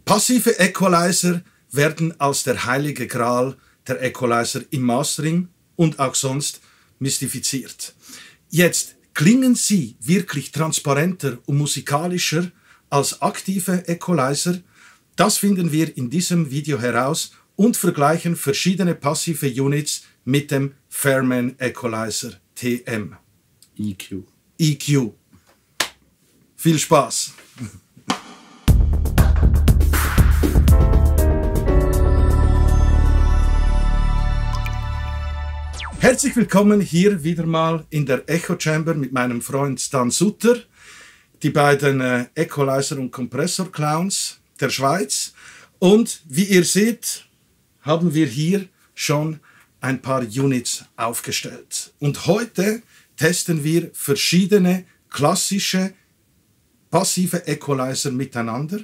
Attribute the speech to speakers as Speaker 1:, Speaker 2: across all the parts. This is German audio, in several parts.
Speaker 1: Passive Equalizer werden als der heilige Gral der Equalizer im Mastering und auch sonst mystifiziert. Jetzt klingen sie wirklich transparenter und musikalischer als aktive Equalizer. Das finden wir in diesem Video heraus und vergleichen verschiedene passive Units mit dem Fairman Equalizer TM. EQ. Viel Spaß! Herzlich willkommen hier wieder mal in der Echo Chamber mit meinem Freund Dan Sutter, die beiden Equalizer- und Kompressor-Clowns der Schweiz. Und wie ihr seht, haben wir hier schon ein paar Units aufgestellt. Und heute testen wir verschiedene klassische passive Equalizer miteinander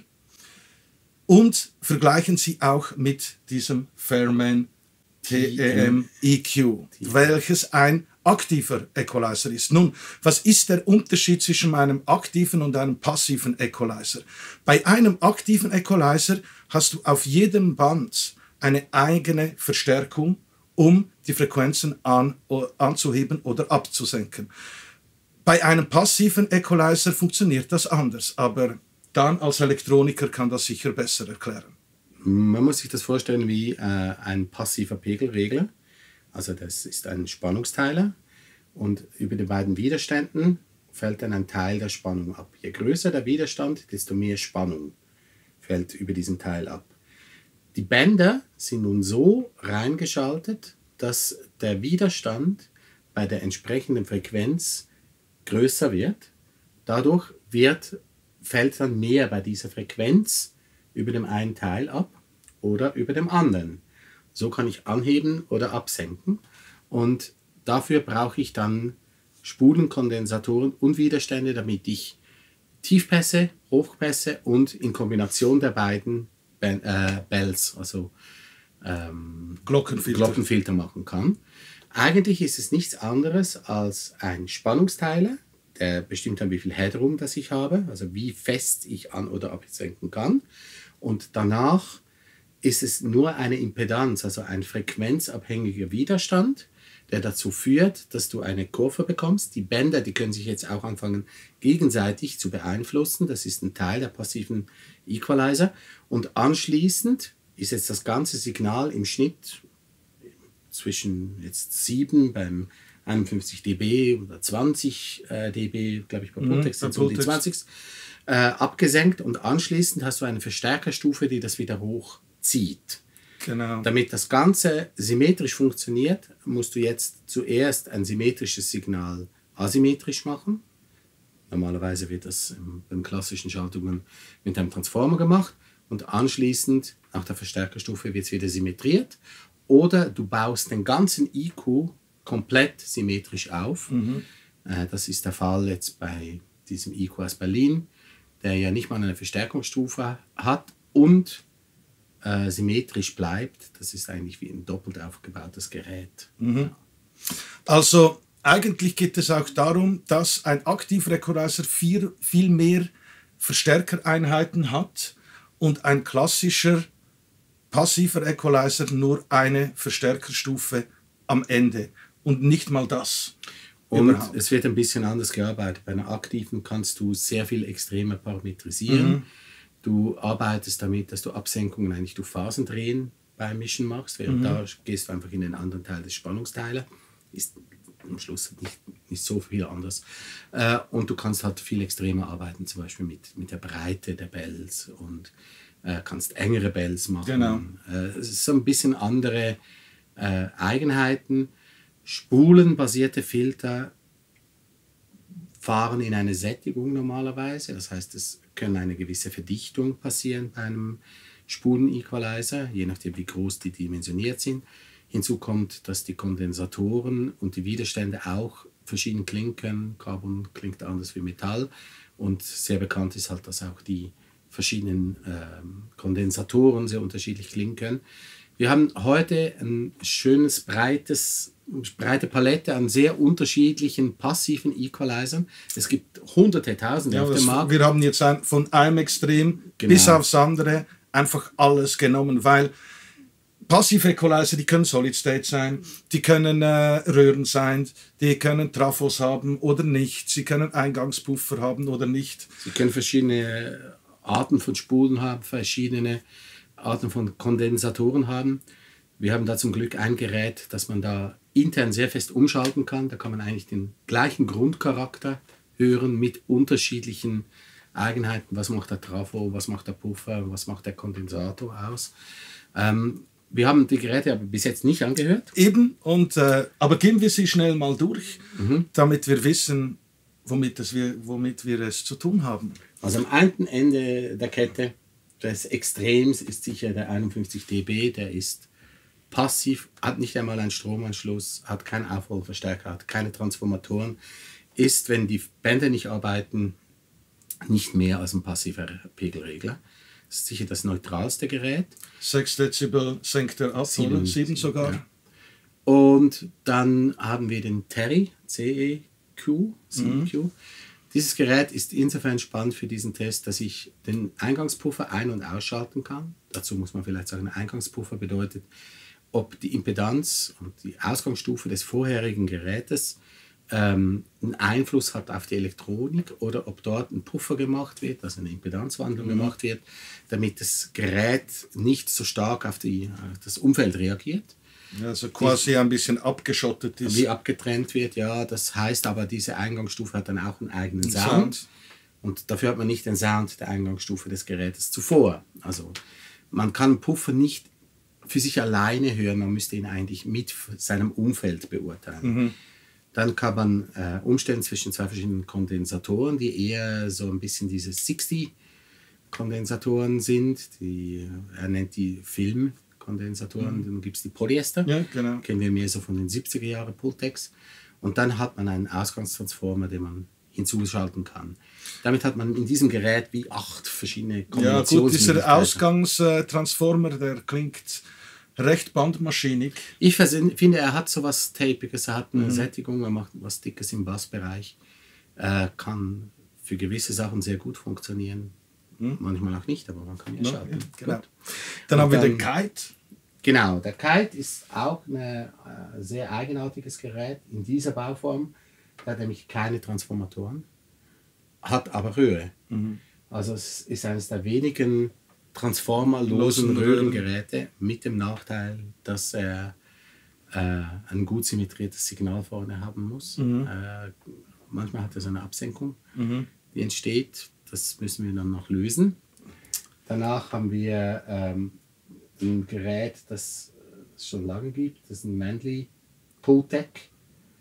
Speaker 1: und vergleichen sie auch mit diesem Fairman TM EQ, welches ein aktiver Equalizer ist. Nun, was ist der Unterschied zwischen einem aktiven und einem passiven Equalizer? Bei einem aktiven Equalizer hast du auf jedem Band eine eigene Verstärkung, um die Frequenzen anzuheben oder abzusenken. Bei einem passiven Equalizer funktioniert das anders, aber Dan als Elektroniker kann das sicher besser erklären.
Speaker 2: Man muss sich das vorstellen wie ein passiver Pegelregler. Also das ist ein Spannungsteiler und über den beiden Widerständen fällt dann ein Teil der Spannung ab. Je größer der Widerstand, desto mehr Spannung fällt über diesen Teil ab. Die Bänder sind nun so reingeschaltet, dass der Widerstand bei der entsprechenden Frequenz größer wird. Dadurch fällt dann mehr bei dieser Frequenz über dem einen Teil ab oder über dem anderen. So kann ich anheben oder absenken. Und dafür brauche ich dann Spulen, Kondensatoren und Widerstände, damit ich Tiefpässe, Hochpässe und in Kombination der beiden Bells, also Glockenfilter machen kann. Eigentlich ist es nichts anderes als ein Spannungsteiler, der bestimmt dann, wie viel Headroom das ich habe, also wie fest ich an- oder absenken kann. Und danach ist es nur eine Impedanz, also ein frequenzabhängiger Widerstand, der dazu führt, dass du eine Kurve bekommst. Die Bänder, die können sich jetzt auch anfangen, gegenseitig zu beeinflussen. Das ist ein Teil der passiven Equalizer. Und anschließend ist jetzt das ganze Signal im Schnitt zwischen jetzt 7 beim 51 dB oder 20 dB, glaube ich, bei Protex sind so die 20 abgesenkt und anschließend hast du eine Verstärkerstufe, die das wieder hochzieht.
Speaker 1: Genau.
Speaker 2: Damit das Ganze symmetrisch funktioniert, musst du jetzt zuerst ein symmetrisches Signal asymmetrisch machen. Normalerweise wird das in klassischen Schaltungen mit einem Transformer gemacht und anschließend nach der Verstärkerstufe wird es wieder symmetriert. Oder du baust den ganzen EQ komplett symmetrisch auf. Das ist der Fall jetzt bei diesem EQ aus Berlin, der ja nicht mal eine Verstärkungsstufe hat und symmetrisch bleibt. Das ist eigentlich wie ein doppelt aufgebautes Gerät. Ja.
Speaker 1: Also eigentlich geht es auch darum, dass ein aktiver Equalizer viel mehr Verstärkereinheiten hat und ein klassischer passiver Equalizer nur eine Verstärkerstufe am Ende und nicht mal das.
Speaker 2: Und es wird ein bisschen anders gearbeitet. Bei einer aktiven kannst du sehr viel extremer parametrisieren. Du arbeitest damit, dass du Absenkungen eigentlich durch Phasendrehen beim Mischen machst, während da gehst du einfach in den anderen Teil des Spannungsteilers. Ist am Schluss nicht so viel anders. Und du kannst halt viel extremer arbeiten, zum Beispiel mit der Breite der Bells und kannst engere Bells machen.
Speaker 1: Genau.
Speaker 2: Es ist so ein bisschen andere Eigenheiten. Spulenbasierte Filter fahren in eine Sättigung normalerweise. Das heißt, es kann eine gewisse Verdichtung passieren bei einem Spulen-Equalizer, je nachdem wie groß die dimensioniert sind. Hinzu kommt, dass die Kondensatoren und die Widerstände auch verschieden klingen können. Carbon klingt anders wie Metall. Und sehr bekannt ist halt, dass auch die verschiedenen Kondensatoren sehr unterschiedlich klingen können. Wir haben heute ein schönes, breite Palette an sehr unterschiedlichen passiven Equalizern. Es gibt hunderte, tausende auf dem Markt.
Speaker 1: Wir haben jetzt von einem Extrem bis aufs andere einfach alles genommen, weil Passiv-Equalizer, die können Solid State sein, die können Röhren sein, die können Trafos haben oder nicht, sie können Eingangspuffer haben oder nicht.
Speaker 2: Sie können verschiedene Arten von Spulen haben, verschiedene Arten von Kondensatoren haben. Wir haben da zum Glück ein Gerät, das man da intern sehr fest umschalten kann. Da kann man eigentlich den gleichen Grundcharakter hören mit unterschiedlichen Eigenheiten. Was macht der Trafo, was macht der Puffer, was macht der Kondensator aus. Wir haben die Geräte aber bis jetzt nicht angehört.
Speaker 1: Eben, aber gehen wir sie schnell mal durch, damit wir wissen, womit wir es zu tun haben.
Speaker 2: Also am einen Ende der Kette des Extrems ist sicher der 51 dB, der ist passiv, hat nicht einmal einen Stromanschluss, hat keinen Aufholverstärker, hat keine Transformatoren, ist, wenn die Bänder nicht arbeiten, nicht mehr als ein passiver Pegelregler. Das ist sicher das neutralste Gerät.
Speaker 1: 6 Dezibel senkt er ab, 7 sogar.
Speaker 2: Ja. Und dann haben wir den Terry CEQ. Dieses Gerät ist insofern spannend für diesen Test, dass ich den Eingangspuffer ein- und ausschalten kann. Dazu muss man vielleicht sagen, Eingangspuffer bedeutet, ob die Impedanz und die Ausgangsstufe des vorherigen Gerätes einen Einfluss hat auf die Elektronik oder ob dort ein Puffer gemacht wird, also eine Impedanzwandlung gemacht wird, damit das Gerät nicht so stark auf das Umfeld reagiert.
Speaker 1: Also quasi ein bisschen abgeschottet ist.
Speaker 2: Wie abgetrennt wird, ja. Das heißt aber, diese Eingangsstufe hat dann auch einen eigenen Sound. Und dafür hat man nicht den Sound der Eingangsstufe des Gerätes zuvor. Also man kann Puffer nicht für sich alleine hören, man müsste ihn eigentlich mit seinem Umfeld beurteilen. Dann kann man umstellen zwischen zwei verschiedenen Kondensatoren, die eher so ein bisschen diese 60-Kondensatoren sind. Er nennt die Filmkondensatoren, dann gibt es die Polyester.
Speaker 1: Ja, genau.
Speaker 2: Kennen wir mehr so von den 70er Jahren Pultex. Und dann hat man einen Ausgangstransformer, den man hinzuschalten kann. Damit hat man in diesem Gerät wie 8 verschiedene Kombinationsmöglichkeiten.
Speaker 1: Ja gut, dieser Ausgangstransformer, der klingt recht bandmaschinig.
Speaker 2: Ich finde, er hat so was Tapiges, er hat eine Sättigung, er macht was Dickes im Bassbereich. Kann für gewisse Sachen sehr gut funktionieren. Manchmal auch nicht, aber man kann ja schalten.
Speaker 1: Genau. Dann haben wir den Kite.
Speaker 2: Genau, der Kite ist auch ein sehr eigenartiges Gerät in dieser Bauform. Der hat nämlich keine Transformatoren, hat aber Röhre. Also es ist eines der wenigen transformerlosen Röhrengeräte mit dem Nachteil, dass er ein gut symmetriertes Signal vorne haben muss. Manchmal hat er so eine Absenkung, die entsteht. Das müssen wir dann noch lösen. Danach haben wir ein Gerät, das es schon lange gibt. Das ist ein Manley Pultec.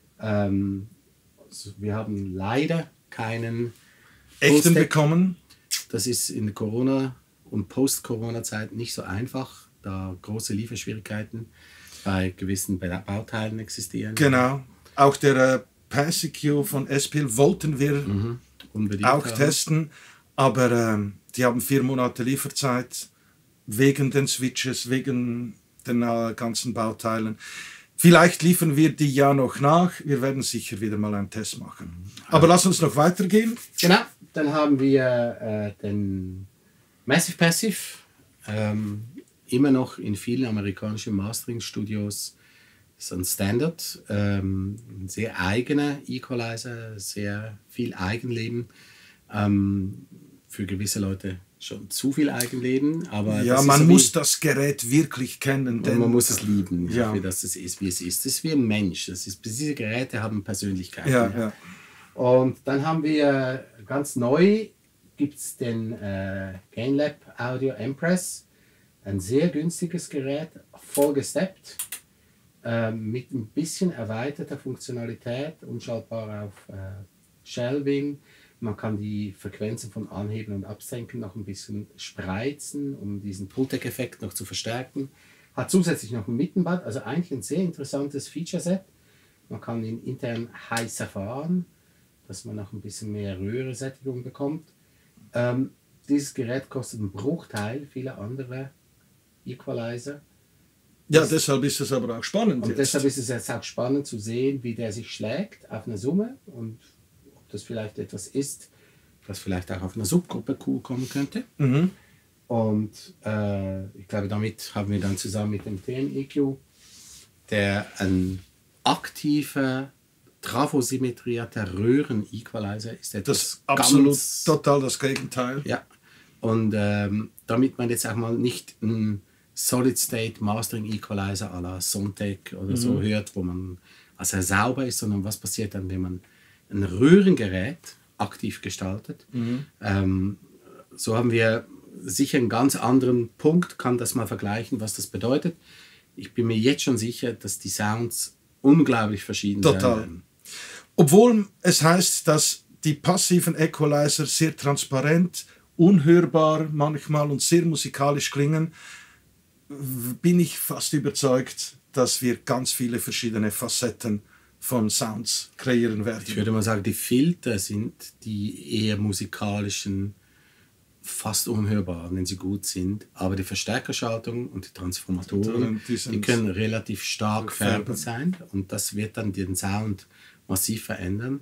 Speaker 2: Wir haben leider keinen
Speaker 1: echten bekommen.
Speaker 2: Das ist in der Corona- und Post-Corona-Zeit nicht so einfach, da große Lieferschwierigkeiten bei gewissen Bauteilen existieren.
Speaker 1: Genau. Auch der PASIQ von SPIL wollten wir auch testen, aber die haben 4 Monate Lieferzeit wegen den Switches, wegen den ganzen Bauteilen. Vielleicht liefern wir die ja noch nach. Wir werden sicher wieder mal einen Test machen. Aber lass uns noch weitergehen.
Speaker 2: Genau, dann haben wir den Massive Passive. Immer noch in vielen amerikanischen Mastering-Studios ist ein Standard. Ein sehr eigener Equalizer, sehr viel Eigenleben. Für gewisse Leute schon zu viel Eigenleben. Aber
Speaker 1: ja, man muss das Gerät wirklich kennen.
Speaker 2: Denn man muss es lieben,
Speaker 1: ja.
Speaker 2: Für das es ist, wie es ist. Das ist wie ein Mensch. Diese Geräte haben Persönlichkeit.
Speaker 1: Ja.
Speaker 2: Und dann haben wir ganz neu gibt es den Gainlab Audio Empress. Ein sehr günstiges Gerät, voll gesteppt, mit ein bisschen erweiterter Funktionalität, umschaltbar auf Shelving. Man kann die Frequenzen von Anheben und Absenken noch ein bisschen spreizen, um diesen Pultec-Effekt noch zu verstärken. Hat zusätzlich noch ein Mittenband, also eigentlich ein sehr interessantes Feature-Set. Man kann ihn intern heißer fahren, dass man noch ein bisschen mehr Röhre-Sättigung bekommt. Dieses Gerät kostet einen Bruchteil vieler anderer Equalizer.
Speaker 1: Ja, deshalb ist es aber auch spannend.
Speaker 2: Und deshalb ist es jetzt auch spannend zu sehen, wie der sich schlägt auf eine Summe und ob das vielleicht etwas ist, das vielleicht auch auf einer Subgruppe cool kommen könnte. Und ich glaube, damit haben wir dann zusammen mit dem TN-EQ, der ein aktiver, trafosymmetrierter Röhren-Equalizer ist.
Speaker 1: Das ist absolut total das Gegenteil.
Speaker 2: Ja. Und damit man jetzt auch mal nicht einen Solid-State Mastering Equalizer à la Sontec oder so hört, wo man also sauber ist, sondern was passiert dann, wenn man ein Röhrengerät aktiv gestaltet. So haben wir sicher einen ganz anderen Punkt, kann das mal vergleichen, was das bedeutet. Ich bin mir jetzt schon sicher, dass die Sounds unglaublich verschieden sein werden.
Speaker 1: Obwohl es heißt, dass die passiven Equalizer sehr transparent, unhörbar manchmal und sehr musikalisch klingen, bin ich fast überzeugt, dass wir ganz viele verschiedene Facetten von Sounds kreieren werden.
Speaker 2: Ich würde mal sagen, die Filter sind die eher musikalischen, fast unhörbar, wenn sie gut sind. Aber die Verstärkerschaltung und die Transformatoren, die können relativ stark färbend sein. Und das wird dann den Sound massiv verändern.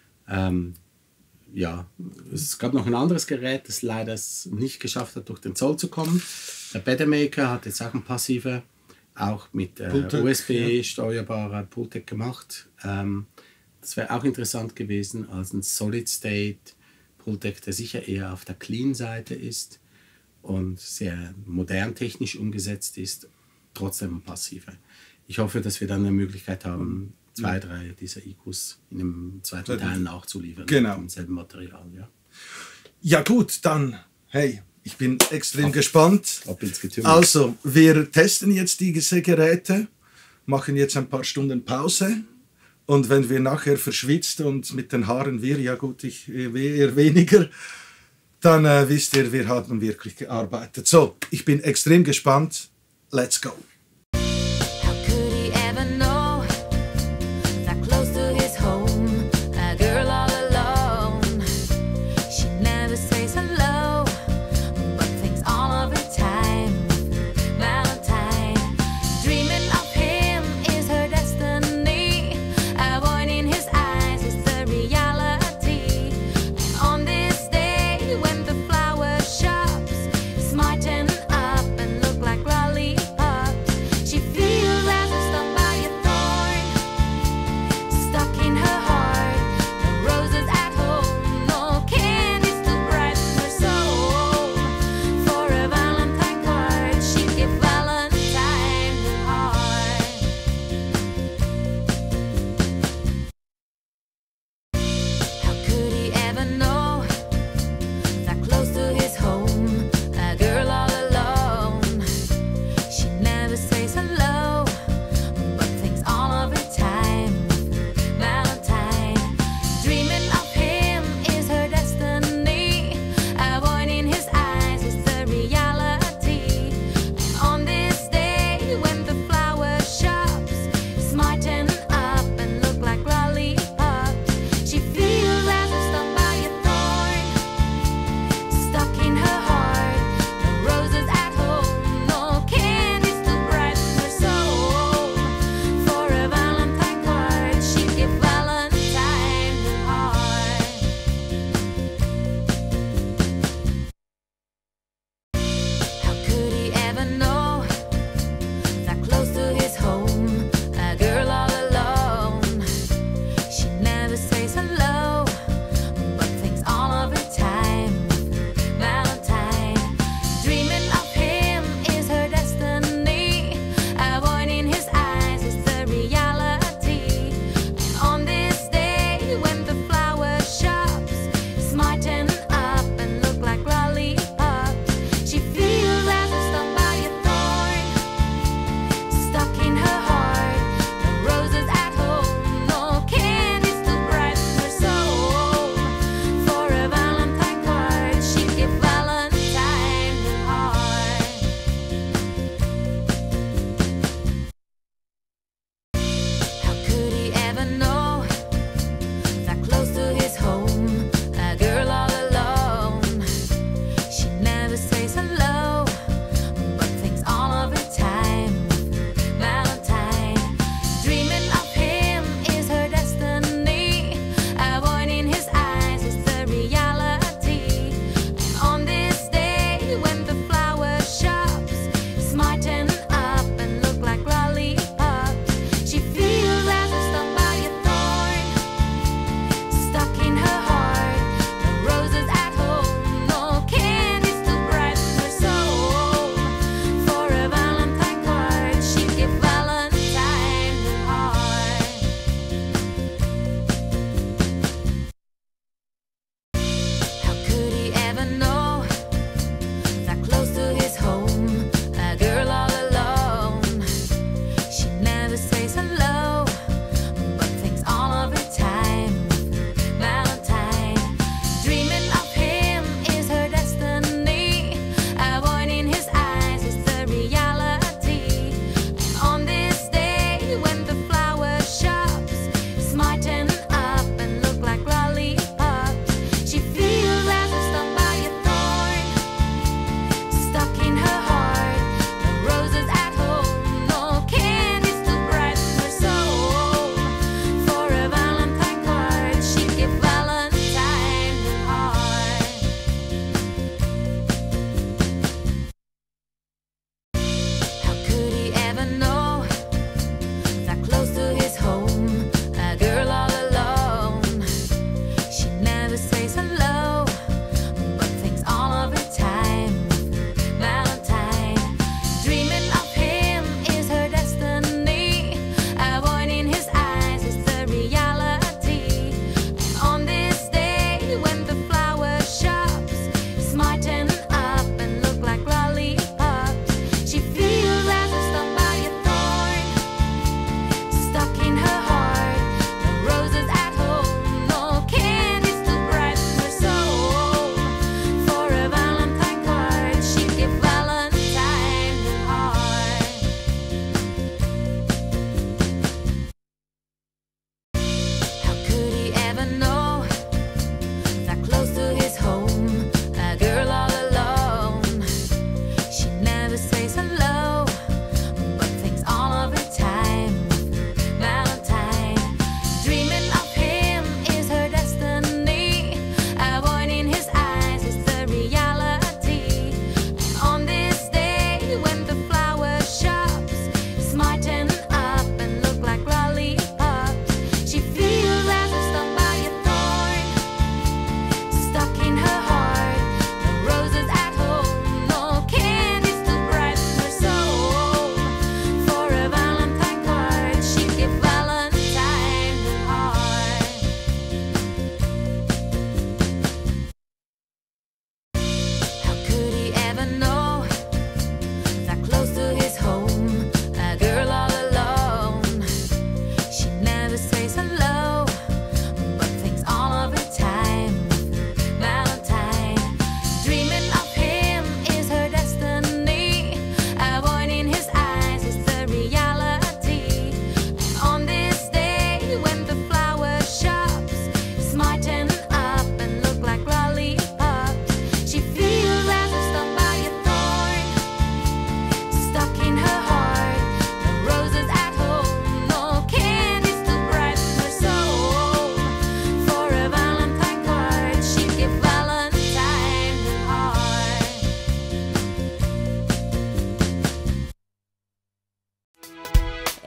Speaker 2: Ja, es gab noch ein anderes Gerät, das leider es nicht geschafft hat, durch den Zoll zu kommen. Der Betamaker hat jetzt auch ein passiver, auch mit USB-steuerbarer Pultec gemacht. Das wäre auch interessant gewesen als ein Solid-State Pultec, der sicher eher auf der Clean-Seite ist und sehr modern technisch umgesetzt ist, trotzdem ein passiver. Ich hoffe, dass wir dann eine Möglichkeit haben, 2, 3 dieser IQs in einem zweiten Teil nachzuliefern.
Speaker 1: Genau.
Speaker 2: Mit demselben Material. Ja.
Speaker 1: Ja gut, dann, hey, ich bin extrem gespannt.
Speaker 2: Ab ins Getümmel.
Speaker 1: Also, wir testen jetzt diese Geräte, machen jetzt ein paar Stunden Pause. Und wenn wir nachher verschwitzt und mit den Haaren ja gut, ich eher weniger, dann wisst ihr, wir haben wirklich gearbeitet. So, ich bin extrem gespannt. Let's go.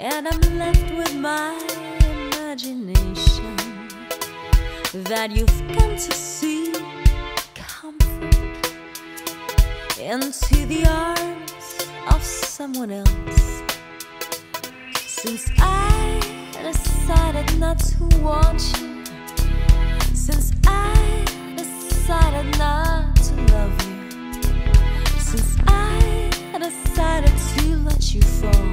Speaker 3: And I'm left with my imagination that you've come to see comfort into the arms of someone else. Since I decided not to want you, since I decided not to love you, since I decided to let you fall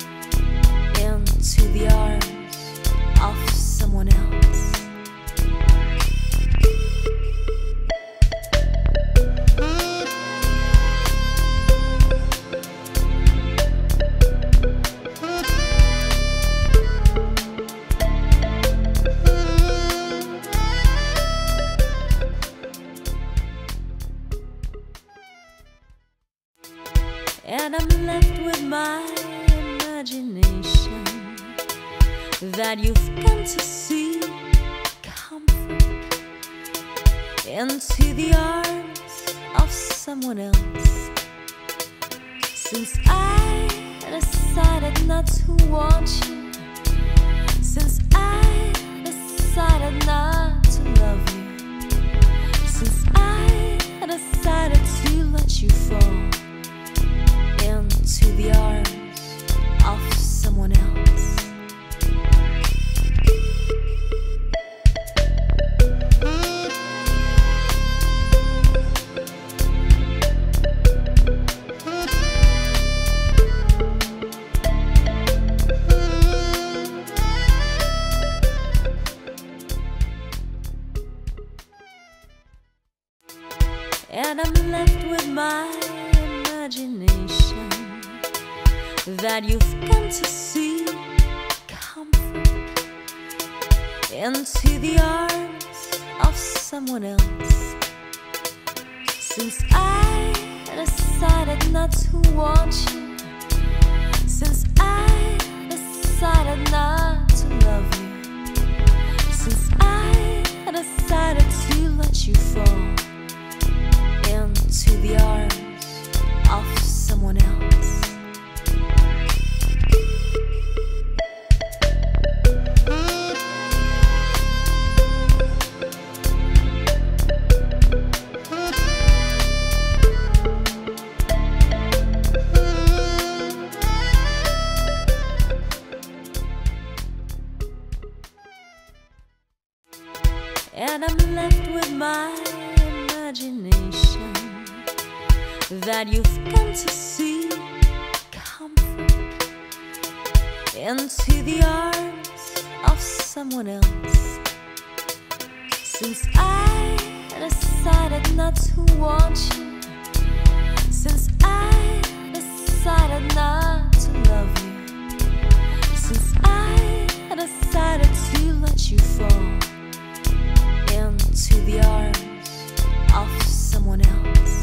Speaker 3: into the arms of someone else. And I'm left with my imagination that you've come to see comfort into the arms of someone else. Since I decided not to want you, since I decided not to love you, since I decided to let you fall into the arms of someone else. And I'm left with my imagination that you've come to see comfort into the arms of someone else. Since I decided not to want you, since I decided not to love you, since I decided to let you fall into the arms of someone else. And I'm left with my imagination that you've come to see comfort into the arms of someone else. Since I decided not to want you, since I decided not to love you, since I decided to let you fall into the arms of someone else.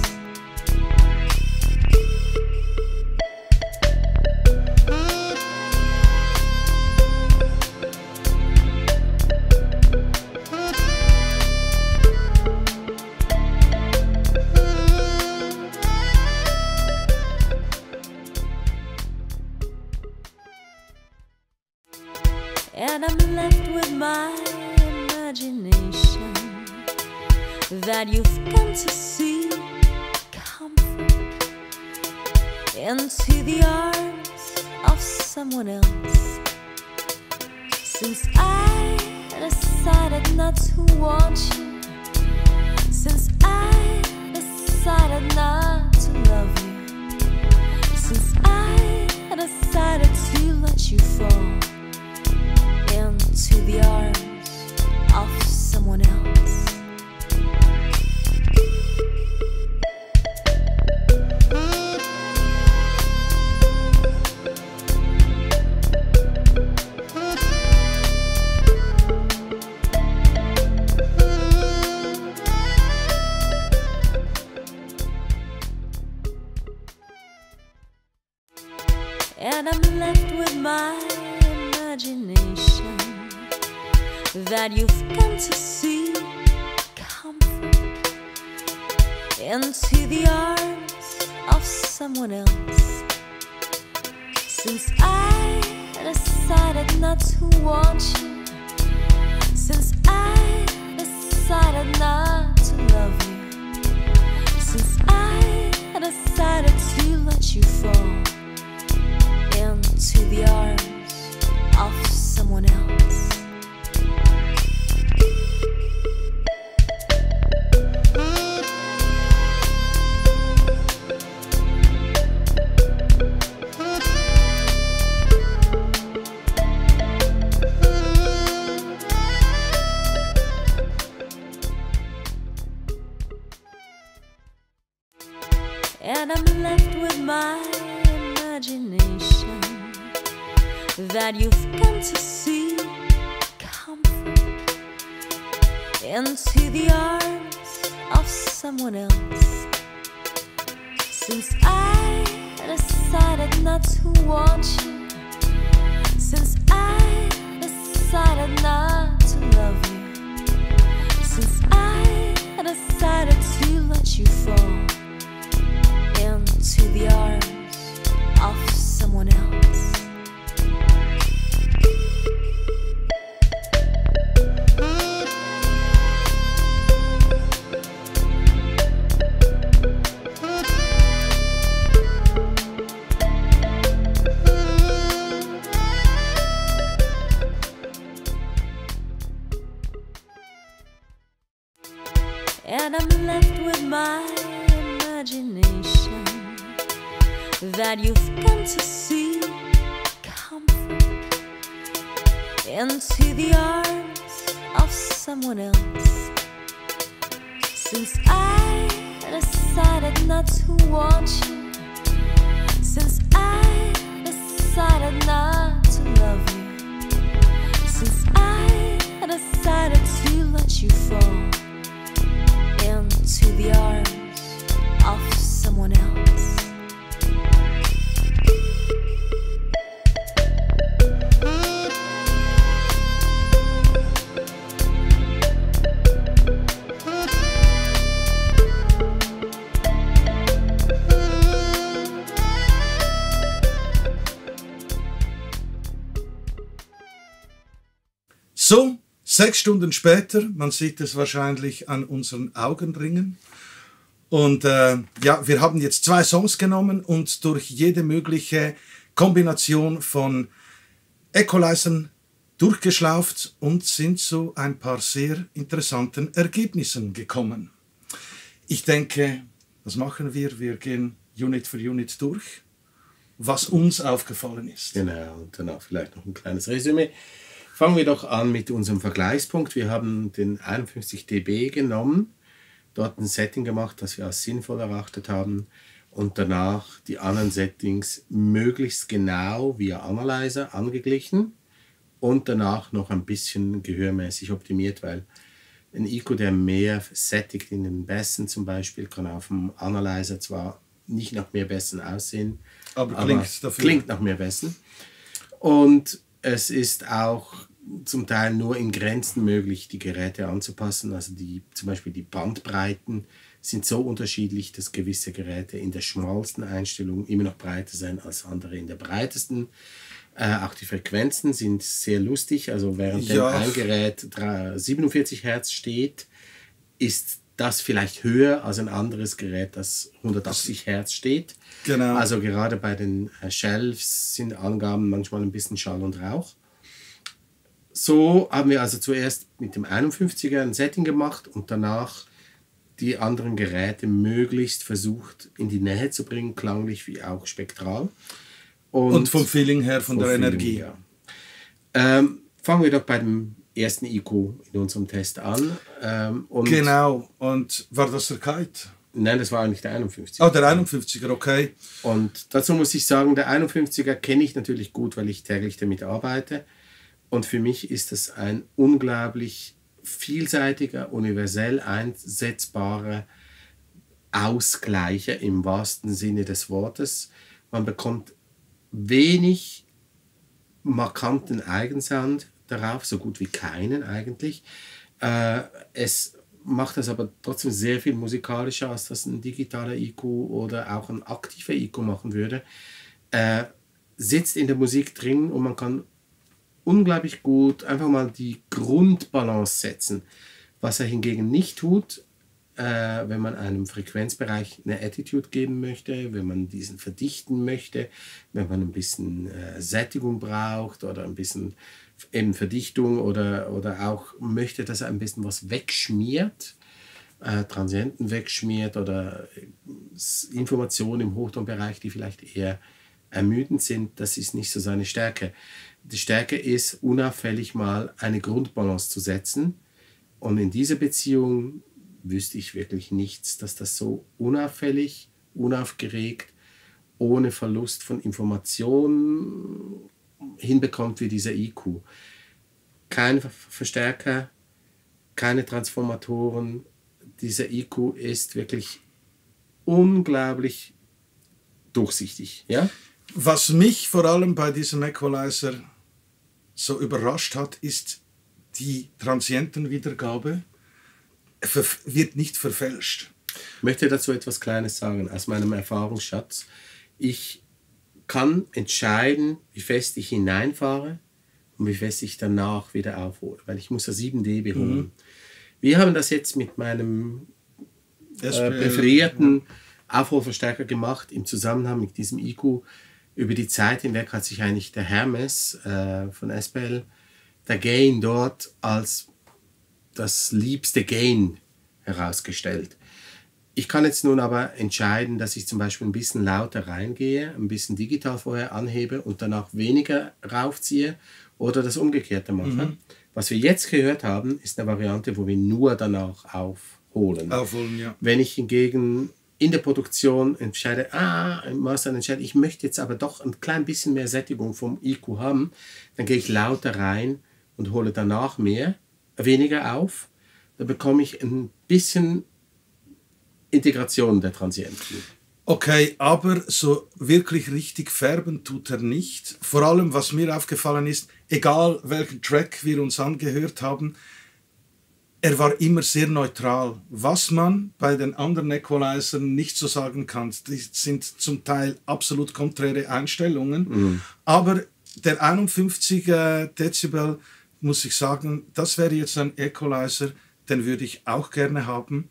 Speaker 3: And I'm left with my imagination that you've come to see comfort into the arms of someone else. Since I decided not to want you, since I decided not to love you, since I decided to let you fall into the arms of someone else. And I'm left with my imagination that you've come to see comfort into the arms of someone else. Since I decided not to want you, since I decided not to love you, since I decided to let you fall into the arms of someone else. And I'm left with my imagination that you've come to see comfort into the arms of someone else. Since I decided not to want you, since I decided not to love you, since I decided to let you fall into the arms of someone else. And I'm left with my imagination that you've come to see comfort into the arms of someone else. Since I decided not to want you, since I decided not to love you, since I decided to let you fall into the arms of someone else.
Speaker 1: So, 6 Stunden später, man sieht es wahrscheinlich an unseren Augenringen. Und ja, wir haben jetzt 2 Songs genommen und durch jede mögliche Kombination von Equalizern durchgeschlauft und sind zu ein paar sehr interessanten Ergebnissen gekommen. Ich denke, was machen wir? Wir gehen Unit für Unit durch, was uns aufgefallen ist.
Speaker 2: Genau, und danach vielleicht noch ein kleines Resümee. Fangen wir doch an mit unserem Vergleichspunkt. Wir haben den 51 dB genommen, dort ein Setting gemacht, das wir als sinnvoll erachtet haben und danach die anderen Settings möglichst genau via Analyzer angeglichen und danach noch ein bisschen gehörmäßig optimiert, weil ein EQ, der mehr sättigt in den Bässen zum Beispiel, kann auf dem Analyzer zwar nicht nach mehr Bässen aussehen, aber klingt nach mehr Bässen. Und es ist auch zum Teil nur in Grenzen möglich, die Geräte anzupassen. Also zum Beispiel die Bandbreiten sind so unterschiedlich, dass gewisse Geräte in der schmalsten Einstellung immer noch breiter sind als andere in der breitesten. Auch die Frequenzen sind sehr lustig. Also während ein Gerät 47 Hertz steht, ist das vielleicht höher als ein anderes Gerät, das 180 Hertz steht.
Speaker 1: Genau.
Speaker 2: Also gerade bei den Shelves sind Angaben manchmal ein bisschen Schall und Rauch. So haben wir also zuerst mit dem 51er ein Setting gemacht und danach die anderen Geräte möglichst versucht in die Nähe zu bringen, klanglich wie auch spektral.
Speaker 1: Und vom Feeling her, von der Energie.
Speaker 2: Ja. Fangen wir doch bei dem ersten IQ in unserem Test an.
Speaker 1: Genau, und war das der Kite?
Speaker 2: Nein, das war eigentlich der 51er.
Speaker 1: Ah, der 51er, okay.
Speaker 2: Und dazu muss ich sagen, der 51er kenne ich natürlich gut, weil ich täglich damit arbeite. Und für mich ist das ein unglaublich vielseitiger, universell einsetzbarer Ausgleicher im wahrsten Sinne des Wortes. Man bekommt wenig markanten Eigensound darauf, so gut wie keinen eigentlich. Es macht das aber trotzdem sehr viel musikalischer, als das ein digitaler IQ oder auch ein aktiver IQ machen würde. sitzt in der Musik drin und man kann unglaublich gut einfach mal die Grundbalance setzen. Was er hingegen nicht tut, wenn man einem Frequenzbereich eine Attitude geben möchte, wenn man diesen verdichten möchte, wenn man ein bisschen Sättigung braucht oder ein bisschen eben Verdichtung oder auch möchte, dass er ein bisschen was wegschmiert, Transienten wegschmiert oder Informationen im Hochtonbereich, die vielleicht eher ermüdend sind, das ist nicht so seine Stärke. Die Stärke ist, unauffällig mal eine Grundbalance zu setzen, und in dieser Beziehung wüsste ich wirklich nichts, dass das so unauffällig, unaufgeregt, ohne Verlust von Informationen hinbekommt wie dieser IQ. Kein Verstärker, keine Transformatoren. Dieser IQ ist wirklich unglaublich durchsichtig. Ja?
Speaker 1: Was mich vor allem bei diesem Equalizer so überrascht hat, ist die Transientenwiedergabe. Wird nicht verfälscht.
Speaker 2: Ich möchte dazu etwas Kleines sagen aus meinem Erfahrungsschatz. Ich kann entscheiden, wie fest ich hineinfahre und wie fest ich danach wieder aufhole, weil ich muss ja 7 dB holen. Wir haben das jetzt mit meinem präferierten Aufholverstärker gemacht im Zusammenhang mit diesem IQ. Über die Zeit hinweg hat sich eigentlich der Hermes von SPL, der Gain dort als das liebste Gain herausgestellt. Ich kann jetzt nun aber entscheiden, dass ich zum Beispiel ein bisschen lauter reingehe, ein bisschen digital vorher anhebe und danach weniger raufziehe oder das Umgekehrte mache. Was wir jetzt gehört haben, ist eine Variante, wo wir nur danach aufholen.
Speaker 1: Ja.
Speaker 2: Wenn ich hingegen in der Produktion entscheide, im Master entscheide, ich möchte jetzt aber doch ein klein bisschen mehr Sättigung vom IQ haben, dann gehe ich lauter rein und hole danach weniger auf. Da bekomme ich ein bisschen Integration der Transienten.
Speaker 1: Okay, aber so wirklich richtig färben tut er nicht. Vor allem, was mir aufgefallen ist, egal welchen Track wir uns angehört haben, er war immer sehr neutral. Was man bei den anderen Equalizern nicht so sagen kann, die sind zum Teil absolut konträre Einstellungen. Aber der 51 Dezibel, muss ich sagen, das wäre jetzt ein Equalizer, den würde ich auch gerne haben.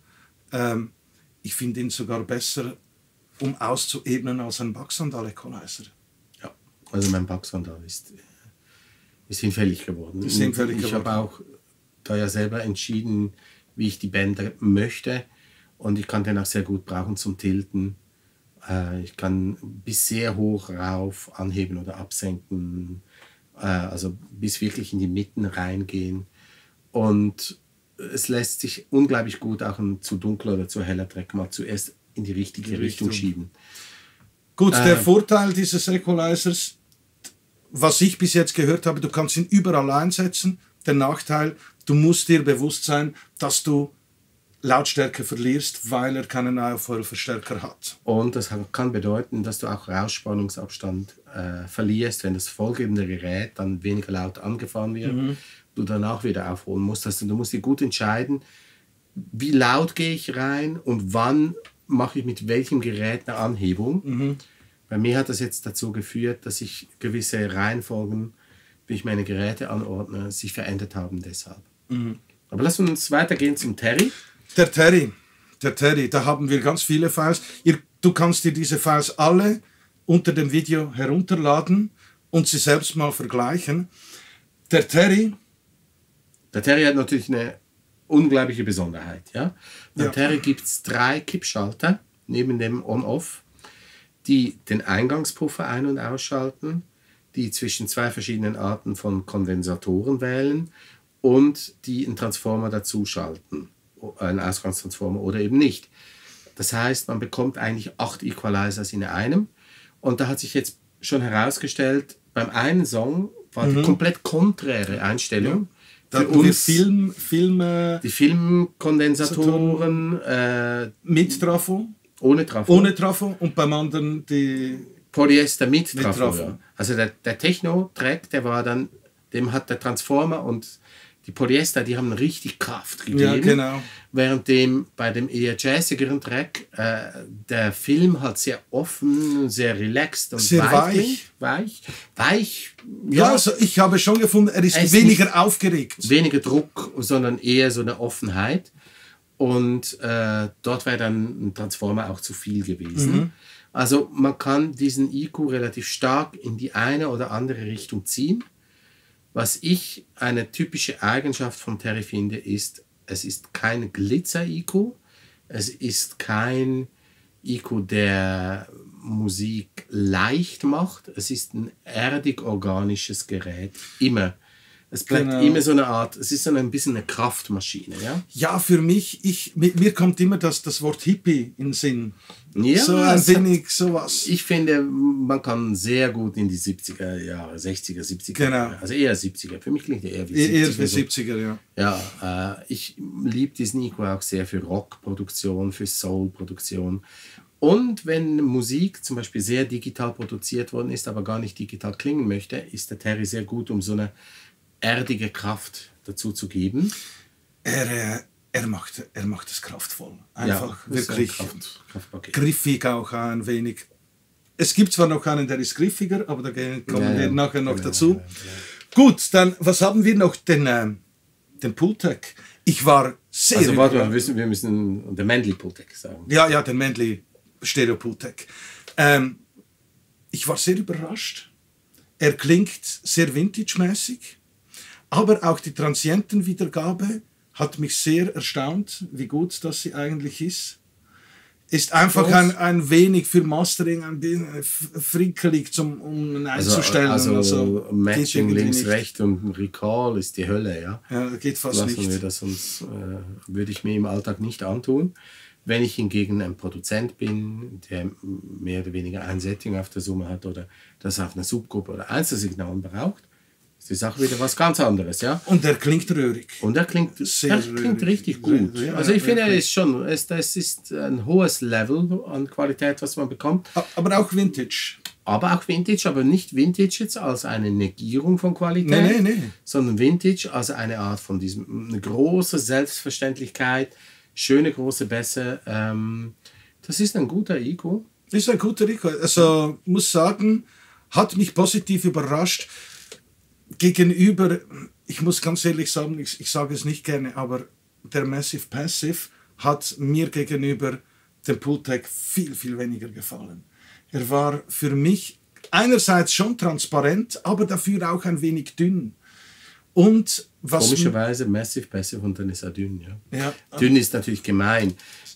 Speaker 1: Ich finde ihn sogar besser, um auszuebnen, als ein Backsandal-Equalizer.
Speaker 2: Ja, also mein Backsandal ist hinfällig geworden. Ich habe auch da ja selber entschieden, wie ich die Bänder möchte, und ich kann den auch sehr gut brauchen zum Tilten. Ich kann bis sehr hoch rauf anheben oder absenken, also bis wirklich in die Mitten reingehen, und es lässt sich unglaublich gut auch ein zu dunkler oder zu heller Track mal zuerst in die richtige Richtung schieben.
Speaker 1: Gut, der Vorteil dieses Equalizers, was ich bis jetzt gehört habe, du kannst ihn überall einsetzen. Der Nachteil, du musst dir bewusst sein, dass du Lautstärke verlierst, weil er keinen Aufholverstärker hat.
Speaker 2: Und das kann bedeuten, dass du auch Rausspannungsabstand verlierst, wenn das folgende Gerät dann weniger laut angefahren wird, du danach wieder aufholen musst. Also du musst dir gut entscheiden, wie laut gehe ich rein und wann mache ich mit welchem Gerät eine Anhebung. Bei mir hat das jetzt dazu geführt, dass sich gewisse Reihenfolgen, wie ich meine Geräte anordne, sich verändert haben deshalb. Aber lass uns weitergehen zum Terry.
Speaker 1: Der Terry, da haben wir ganz viele Files. Du kannst dir diese Files alle unter dem Video herunterladen und sie selbst mal vergleichen. Der Terry
Speaker 2: hat natürlich eine unglaubliche Besonderheit. Ja? Beim Terry gibt es 3 Kippschalter neben dem On-Off, die den Eingangspuffer ein- und ausschalten, die zwischen 2 verschiedenen Arten von Kondensatoren wählen und die einen Transformer dazuschalten, einen Ausgangstransformer oder eben nicht. Das heißt, man bekommt eigentlich 8 Equalizers in einem, und da hat sich jetzt schon herausgestellt, beim einen Song war die komplett konträre Einstellung. Für uns
Speaker 1: die
Speaker 2: Filmkondensatoren
Speaker 1: mit Trafo,
Speaker 2: ohne Trafo.
Speaker 1: ohne Trafo, und beim anderen die
Speaker 2: Polyester mit Trafo.
Speaker 1: Trafo.
Speaker 2: Ja. Also der Techno-Track, dem hat der Transformer und Die Polyester, die haben richtig Kraft gegeben.
Speaker 1: Ja, genau.
Speaker 2: Während bei dem eher jazzigeren Track der Film halt sehr offen, sehr relaxed und
Speaker 1: Sehr weich.
Speaker 2: Weich.
Speaker 1: Ja, also ich habe schon gefunden, er ist weniger aufgeregt.
Speaker 2: Weniger Druck, sondern eher so eine Offenheit. Und dort wäre dann ein Transformer auch zu viel gewesen. Also man kann diesen IQ relativ stark in die eine oder andere Richtung ziehen. Was ich eine typische Eigenschaft von Terry finde, ist, es ist kein Glitzer-IQ, es ist kein IQ, der Musik leicht macht, es ist ein erdig-organisches Gerät, immer. Es bleibt immer so eine Art, es ist so ein bisschen eine Kraftmaschine. Ja,
Speaker 1: ja, für mich, mir kommt immer das Wort Hippie in den Sinn.
Speaker 2: Ja,
Speaker 1: so ein wenig sowas.
Speaker 2: Ich finde, man kann sehr gut in die 70er Jahre, 60er, 70er,
Speaker 1: genau.
Speaker 2: Also eher 70er. Für mich klingt er eher wie 70er.
Speaker 1: Eher wie 70er, ja.
Speaker 2: Ja, ich liebe diesen IQ auch sehr für Rockproduktion, für Soulproduktion. Und wenn Musik zum Beispiel sehr digital produziert worden ist, aber gar nicht digital klingen möchte, ist der Terry sehr gut, um so eine erdige Kraft dazu zu geben.
Speaker 1: Er macht es kraftvoll. Einfach
Speaker 2: ja,
Speaker 1: wirklich
Speaker 2: Kraftpaket.
Speaker 1: Griffig auch ein wenig. Es gibt zwar noch einen, der ist griffiger, aber da kommen wir nachher noch dazu. Ja. Gut, dann, was haben wir noch? Den Pultec. Ich war sehr
Speaker 2: Also warte mal, wir müssen den Manley Pultec sagen.
Speaker 1: Ja, den Manley Stereo Pultec. Ich war sehr überrascht. Er klingt sehr vintage-mäßig, aber auch die Transientenwiedergabe hat mich sehr erstaunt, wie gut das sie eigentlich ist. Ist einfach ein wenig für Mastering ein bisschen frickelig, um einzustellen.
Speaker 2: Also Matching links, rechts und Recall ist die Hölle, ja.
Speaker 1: Ja, geht fast nicht.
Speaker 2: Wir das uns, würde ich mir im Alltag nicht antun. Wenn ich hingegen ein Produzent bin, der mehr oder weniger ein Setting auf der Summe hat oder das auf einer Subgruppe oder Einzelsignalen braucht, ist die Sache wieder was ganz anderes, ja.
Speaker 1: Und der klingt röhrig.
Speaker 2: Und der klingt richtig gut.
Speaker 1: Ja,
Speaker 2: also ich finde, das ist ein hohes Level an Qualität, was man bekommt.
Speaker 1: Aber auch Vintage.
Speaker 2: Aber nicht Vintage jetzt als eine Negierung von Qualität,
Speaker 1: nee.
Speaker 2: sondern Vintage als eine Art von eine große Selbstverständlichkeit, schöne große Bässe. Das ist ein guter IQ.
Speaker 1: Das ist ein guter IQ. Also muss sagen, hat mich positiv überrascht. Gegenüber, ich muss ganz ehrlich sagen, ich sage es nicht gerne, aber der Massive Passive hat mir gegenüber dem Pultec viel, viel weniger gefallen. Er war für mich einerseits schon transparent, aber dafür auch ein wenig dünn. Und was
Speaker 2: komischerweise Massive Passive und dann ist er dünn.
Speaker 1: Ja.
Speaker 2: Dünn ist natürlich gemein.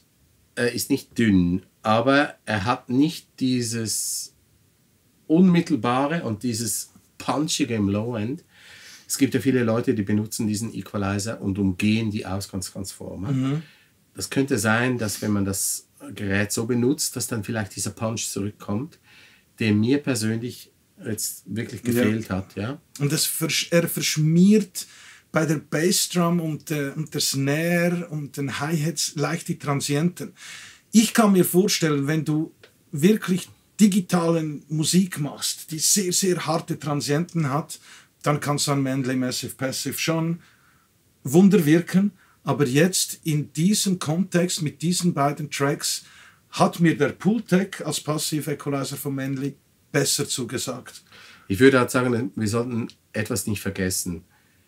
Speaker 2: Er ist nicht dünn, aber er hat nicht dieses unmittelbare und dieses punchige im Low-End. Es gibt ja viele Leute, die benutzen diesen Equalizer und umgehen die Ausgangstransformer. Das könnte sein, dass wenn man das Gerät so benutzt, dass dann vielleicht dieser Punch zurückkommt, der mir persönlich jetzt wirklich gefehlt hat. Ja?
Speaker 1: Und er verschmiert bei der Bassdrum und der Snare und den Hi-Hats leicht die Transienten. Ich kann mir vorstellen, wenn du wirklich digitalen Musik machst, die sehr, sehr harte Transienten hat, dann kann so ein Manley Massive Passive schon Wunder wirken. Aber jetzt in diesem Kontext mit diesen beiden Tracks hat mir der Pultec als Passive Equalizer von Manley besser zugesagt.
Speaker 2: Ich würde halt sagen, wir sollten etwas nicht vergessen.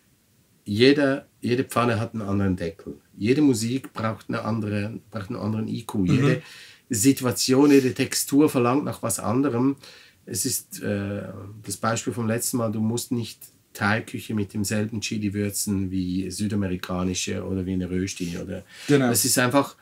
Speaker 2: Jede Pfanne hat einen anderen Deckel. Jede Musik braucht einen anderen IQ. Jede Situation, jede Textur verlangt nach was anderem. Es ist das Beispiel vom letzten Mal, du musst nicht Thai-Küche mit demselben Chili würzen wie südamerikanische oder wie eine Rösti.
Speaker 1: Genau.
Speaker 2: Es ist einfach,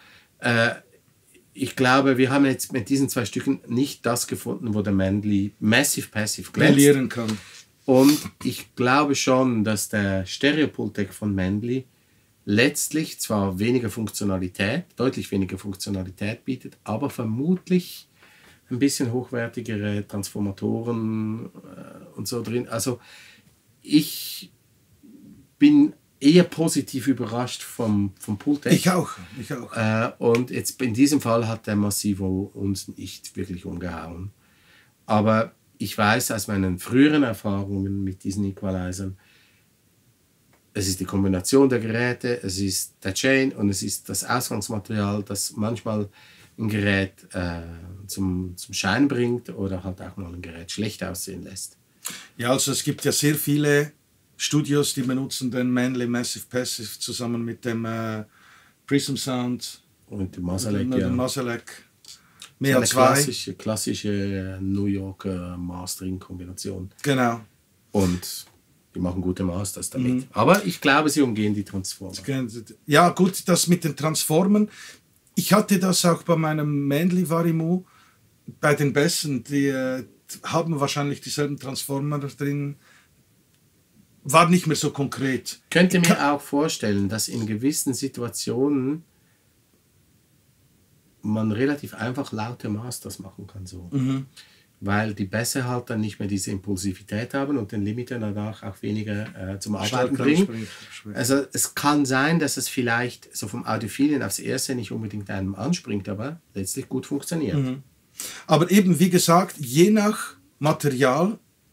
Speaker 2: ich glaube, wir haben jetzt mit diesen zwei Stücken nicht das gefunden, wo der Manley Massive Passive
Speaker 1: glänzt kann.
Speaker 2: Und ich glaube schon, dass der Stereo-Pultec von Manley letztlich zwar deutlich weniger Funktionalität bietet, aber vermutlich ein bisschen hochwertigere Transformatoren und so drin. Also ich bin eher positiv überrascht vom Pultec.
Speaker 1: Ich auch.
Speaker 2: Und jetzt in diesem Fall hat der Massivo uns nicht wirklich umgehauen. Aber ich weiß aus meinen früheren Erfahrungen mit diesen Equalizern, Es ist die Kombination der Geräte, es ist der Chain und es ist das Ausgangsmaterial, das manchmal ein Gerät zum Schein bringt oder halt auch mal ein Gerät schlecht aussehen lässt.
Speaker 1: Ja, also es gibt ja sehr viele Studios, die benutzen den Manley Massive Passive zusammen mit dem Prism Sound
Speaker 2: Und die Masalek,
Speaker 1: und
Speaker 2: ja.
Speaker 1: dem Masalek.
Speaker 2: Eine
Speaker 1: Mehr als zwei.
Speaker 2: klassische New Yorker Mastering-Kombination.
Speaker 1: Genau.
Speaker 2: Und die machen gute Masters damit. Aber ich glaube, sie umgehen die Transformer.
Speaker 1: Ja, gut, das mit den Transformern. Ich hatte das auch bei meinem Manley Varimu, bei den Bässen, die haben wahrscheinlich dieselben Transformer drin. War nicht mehr so konkret.
Speaker 2: Könnt ihr mir auch vorstellen, dass in gewissen Situationen man relativ einfach laute Masters machen kann, so. Weil die Bässe halt dann nicht mehr diese Impulsivität haben und den Limiter danach auch weniger zum Arbeiten bringen. Also es kann sein, dass es vielleicht so vom Audiophilen aufs Erste nicht unbedingt einem anspringt, aber letztlich gut funktioniert.
Speaker 1: Aber eben, wie gesagt, je nach Material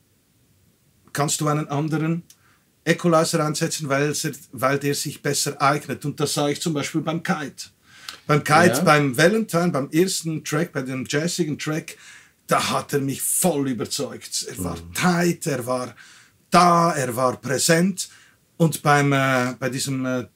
Speaker 1: kannst du einen anderen Equalizer einsetzen, weil der sich besser eignet. Und das sage ich zum Beispiel beim Kite. Beim Kite,
Speaker 2: Ja.
Speaker 1: beim Valentine, beim ersten Track, bei dem jazzigen Track, da hat er mich voll überzeugt. Er war tight, er war da, er war präsent. Und bei diesem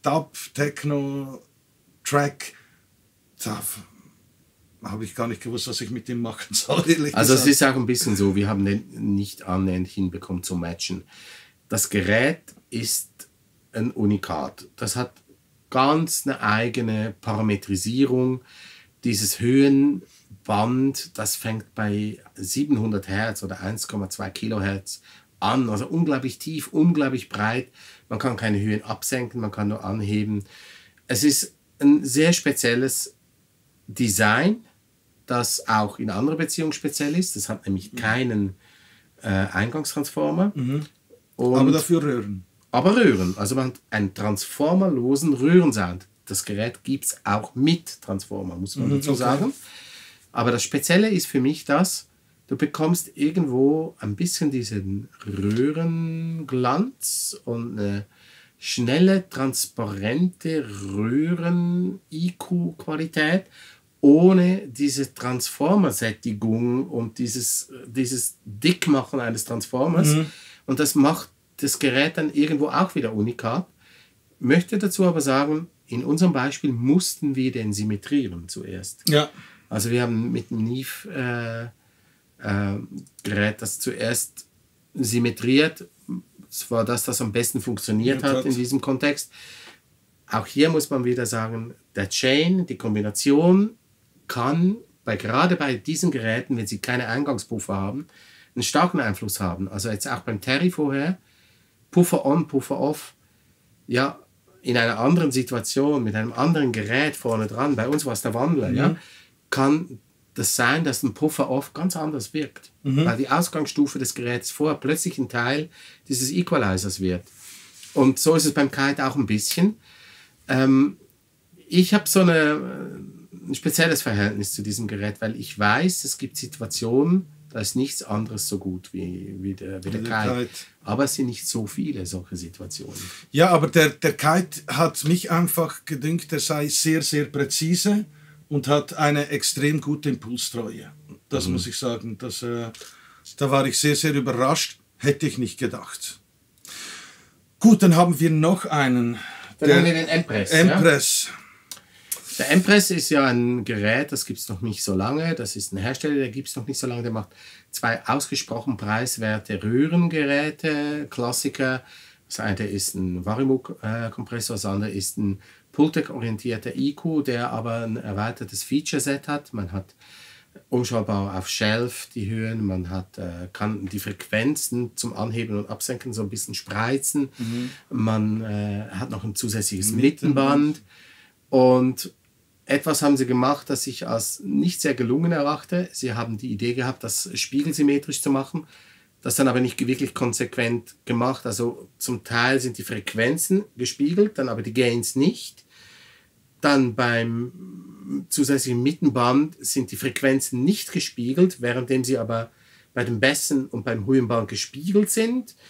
Speaker 1: Dub-Techno-Track, da habe ich gar nicht gewusst, was ich mit ihm machen soll. ehrlich
Speaker 2: Also es
Speaker 1: gesagt.
Speaker 2: ist auch ein bisschen so, wir haben den nicht annähernd hinbekommen zu matchen. Das Gerät ist ein Unikat. Das hat ganz eine eigene Parametrisierung. Dieses Höhenband, das fängt bei 700 Hertz oder 1,2 Kilohertz an. Also unglaublich tief, unglaublich breit. Man kann keine Höhen absenken, man kann nur anheben. Es ist ein sehr spezielles Design, das auch in anderer Beziehung speziell ist. Es hat nämlich keinen Eingangstransformer. Und
Speaker 1: Aber dafür Röhren.
Speaker 2: aber Röhren. Also man hat einen transformerlosen Röhrensound. Das Gerät gibt es auch mit Transformer, muss man dazu
Speaker 1: okay.
Speaker 2: sagen. Aber das Spezielle ist für mich das, du bekommst irgendwo ein bisschen diesen Röhrenglanz und eine schnelle, transparente Röhren-IQ-Qualität, ohne diese Transformer-Sättigung und dieses Dickmachen eines Transformers. Und das macht das Gerät dann irgendwo auch wieder unikat. Möchte dazu aber sagen, in unserem Beispiel mussten wir den symmetrieren zuerst.
Speaker 1: Ja.
Speaker 2: Also wir haben mit dem Neve Gerät das zuerst symmetriert. Es war das am besten funktioniert hat in diesem Kontext. Auch hier muss man wieder sagen, der Chain, die Kombination kann gerade bei diesen Geräten, wenn sie keine Eingangspuffer haben, einen starken Einfluss haben. Also jetzt auch beim Terry vorher, Puffer on, Puffer off, ja, in einer anderen Situation, mit einem anderen Gerät vorne dran, bei uns war es der Wandler, ja, kann das sein, dass ein Puffer off ganz anders wirkt. Weil die Ausgangsstufe des Geräts vorher plötzlich ein Teil dieses Equalizers wird. Und so ist es beim Kite auch ein bisschen. Ich habe so ein spezielles Verhältnis zu diesem Gerät, weil ich weiß, es gibt Situationen, da ist nichts anderes so gut wie der Kite. Aber es sind nicht so viele solche Situationen.
Speaker 1: Ja, aber der Kite hat mich einfach gedünkt, er sei sehr, sehr präzise und hat eine extrem gute Impulstreue. Das muss ich sagen. Da war ich sehr, sehr überrascht. Hätte ich nicht gedacht. Gut, dann haben wir noch einen.
Speaker 2: Dann haben wir den Empress.
Speaker 1: Empress.
Speaker 2: Ja? Der Empress ist ja ein Gerät, das gibt es noch nicht so lange. Das ist ein Hersteller, der gibt es noch nicht so lange. Der macht zwei ausgesprochen preiswerte Röhrengeräte, Klassiker. Das eine ist ein Varimu-Kompressor, das andere ist ein Pultec-orientierter IQ, der aber ein erweitertes Feature-Set hat. Man hat umschaltbar auf Shelf die Höhen, man kann die Frequenzen zum Anheben und Absenken so ein bisschen spreizen. Man hat noch ein zusätzliches Mittenband. Und etwas haben sie gemacht, das ich als nicht sehr gelungen erachte. Sie haben die Idee gehabt, das spiegelsymmetrisch zu machen, das dann aber nicht wirklich konsequent gemacht. Also zum Teil sind die Frequenzen gespiegelt, dann aber die Gains nicht. Dann beim zusätzlichen Mittenband sind die Frequenzen nicht gespiegelt, währenddem sie aber bei den Bässen und beim Höhenband gespiegelt sind.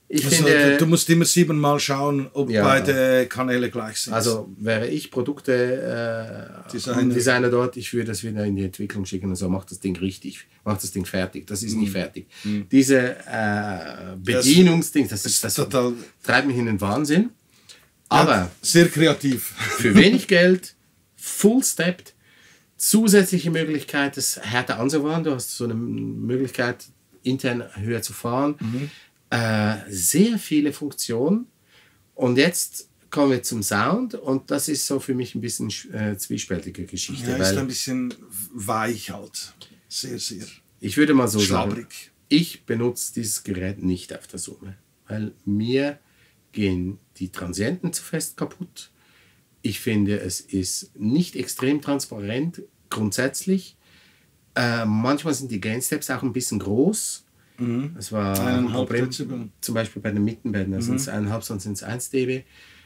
Speaker 2: Ich
Speaker 1: Also,
Speaker 2: finde,
Speaker 1: du musst immer 7-mal schauen, ob
Speaker 2: Ja.
Speaker 1: beide Kanäle gleich sind.
Speaker 2: also wäre ich Designer dort, ich würde das wieder in die Entwicklung schicken und so, mach das Ding richtig, mach das Ding fertig. Das ist nicht fertig. Diese Bedienungsding, das
Speaker 1: total
Speaker 2: treibt mich in den Wahnsinn. Aber
Speaker 1: sehr kreativ.
Speaker 2: für wenig Geld, full-stepped, zusätzliche Möglichkeit, das härter anzufahren. Du hast so eine Möglichkeit, intern höher zu fahren. Sehr viele Funktionen. Und jetzt kommen wir zum Sound. Und das ist so für mich ein bisschen zwiespältige Geschichte.
Speaker 1: Ja, ist
Speaker 2: weil
Speaker 1: ein bisschen weich halt. Sehr, sehr
Speaker 2: ich würde mal so sagen,
Speaker 1: schlabrig.
Speaker 2: ich benutze dieses Gerät nicht auf der Summe. Weil mir gehen die Transienten zu fest kaputt. Ich finde, es ist nicht extrem transparent grundsätzlich. Manchmal sind die Gain-Steps auch ein bisschen groß. Das war ein
Speaker 1: 1,5
Speaker 2: Problem,
Speaker 1: Dezibel.
Speaker 2: zum Beispiel bei den Mittenbändern. Da sind es 1,5, sonst sind es 1 dB.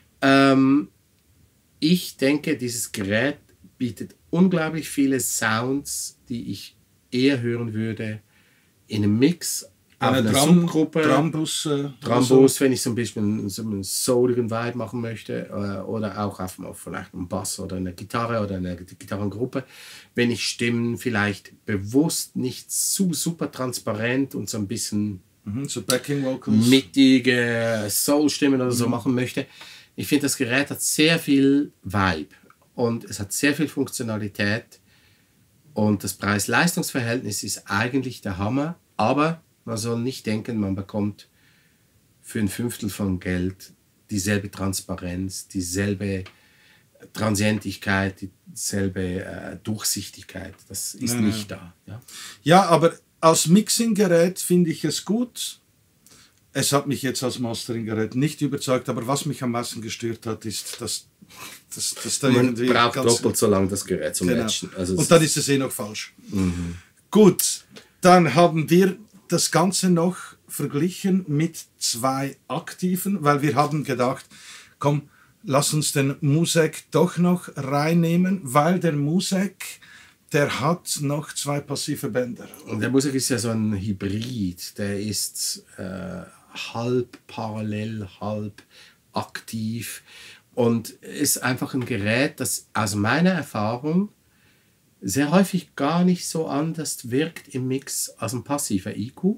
Speaker 2: Ich denke, dieses Gerät bietet unglaublich viele Sounds, die ich eher hören würde in einem Mix. Auf einer Subgruppe,
Speaker 1: Drambus.
Speaker 2: Drambus, wenn ich so ein bisschen so einen souligen Vibe machen möchte, oder auch auf vielleicht einen Bass oder eine Gitarre oder eine Gitarrengruppe, wenn ich Stimmen vielleicht bewusst nicht zu super transparent und so ein bisschen
Speaker 1: So Backing Vocals.
Speaker 2: mittige Soul-Stimmen oder so machen möchte. Ich finde, das Gerät hat sehr viel Vibe und es hat sehr viel Funktionalität und das Preis-Leistungs-Verhältnis ist eigentlich der Hammer, aber man soll nicht denken, man bekommt für ein Fünftel von Geld dieselbe Transparenz, dieselbe Transientigkeit, dieselbe Durchsichtigkeit. Das ist nicht da. Ja?
Speaker 1: Ja, aber als Mixing-Gerät finde ich es gut. Es hat mich jetzt als Mastering-Gerät nicht überzeugt, aber was mich am meisten gestört hat, ist, dass da
Speaker 2: Man
Speaker 1: irgendwie
Speaker 2: braucht
Speaker 1: ganz-
Speaker 2: doppelt so lange das Gerät zum
Speaker 1: Genau.
Speaker 2: Matchen. Also
Speaker 1: Und dann ist es eh noch falsch. Gut, dann haben wir das Ganze noch verglichen mit 2 aktiven, weil wir haben gedacht, komm, lass uns den Musek doch noch reinnehmen, weil der Musek, der hat noch 2 passive Bänder.
Speaker 2: Und der Musik ist ja so ein Hybrid. Der ist halb parallel, halb aktiv und ist einfach ein Gerät, das aus meiner Erfahrung sehr häufig gar nicht so anders wirkt im Mix als ein passiver IQ.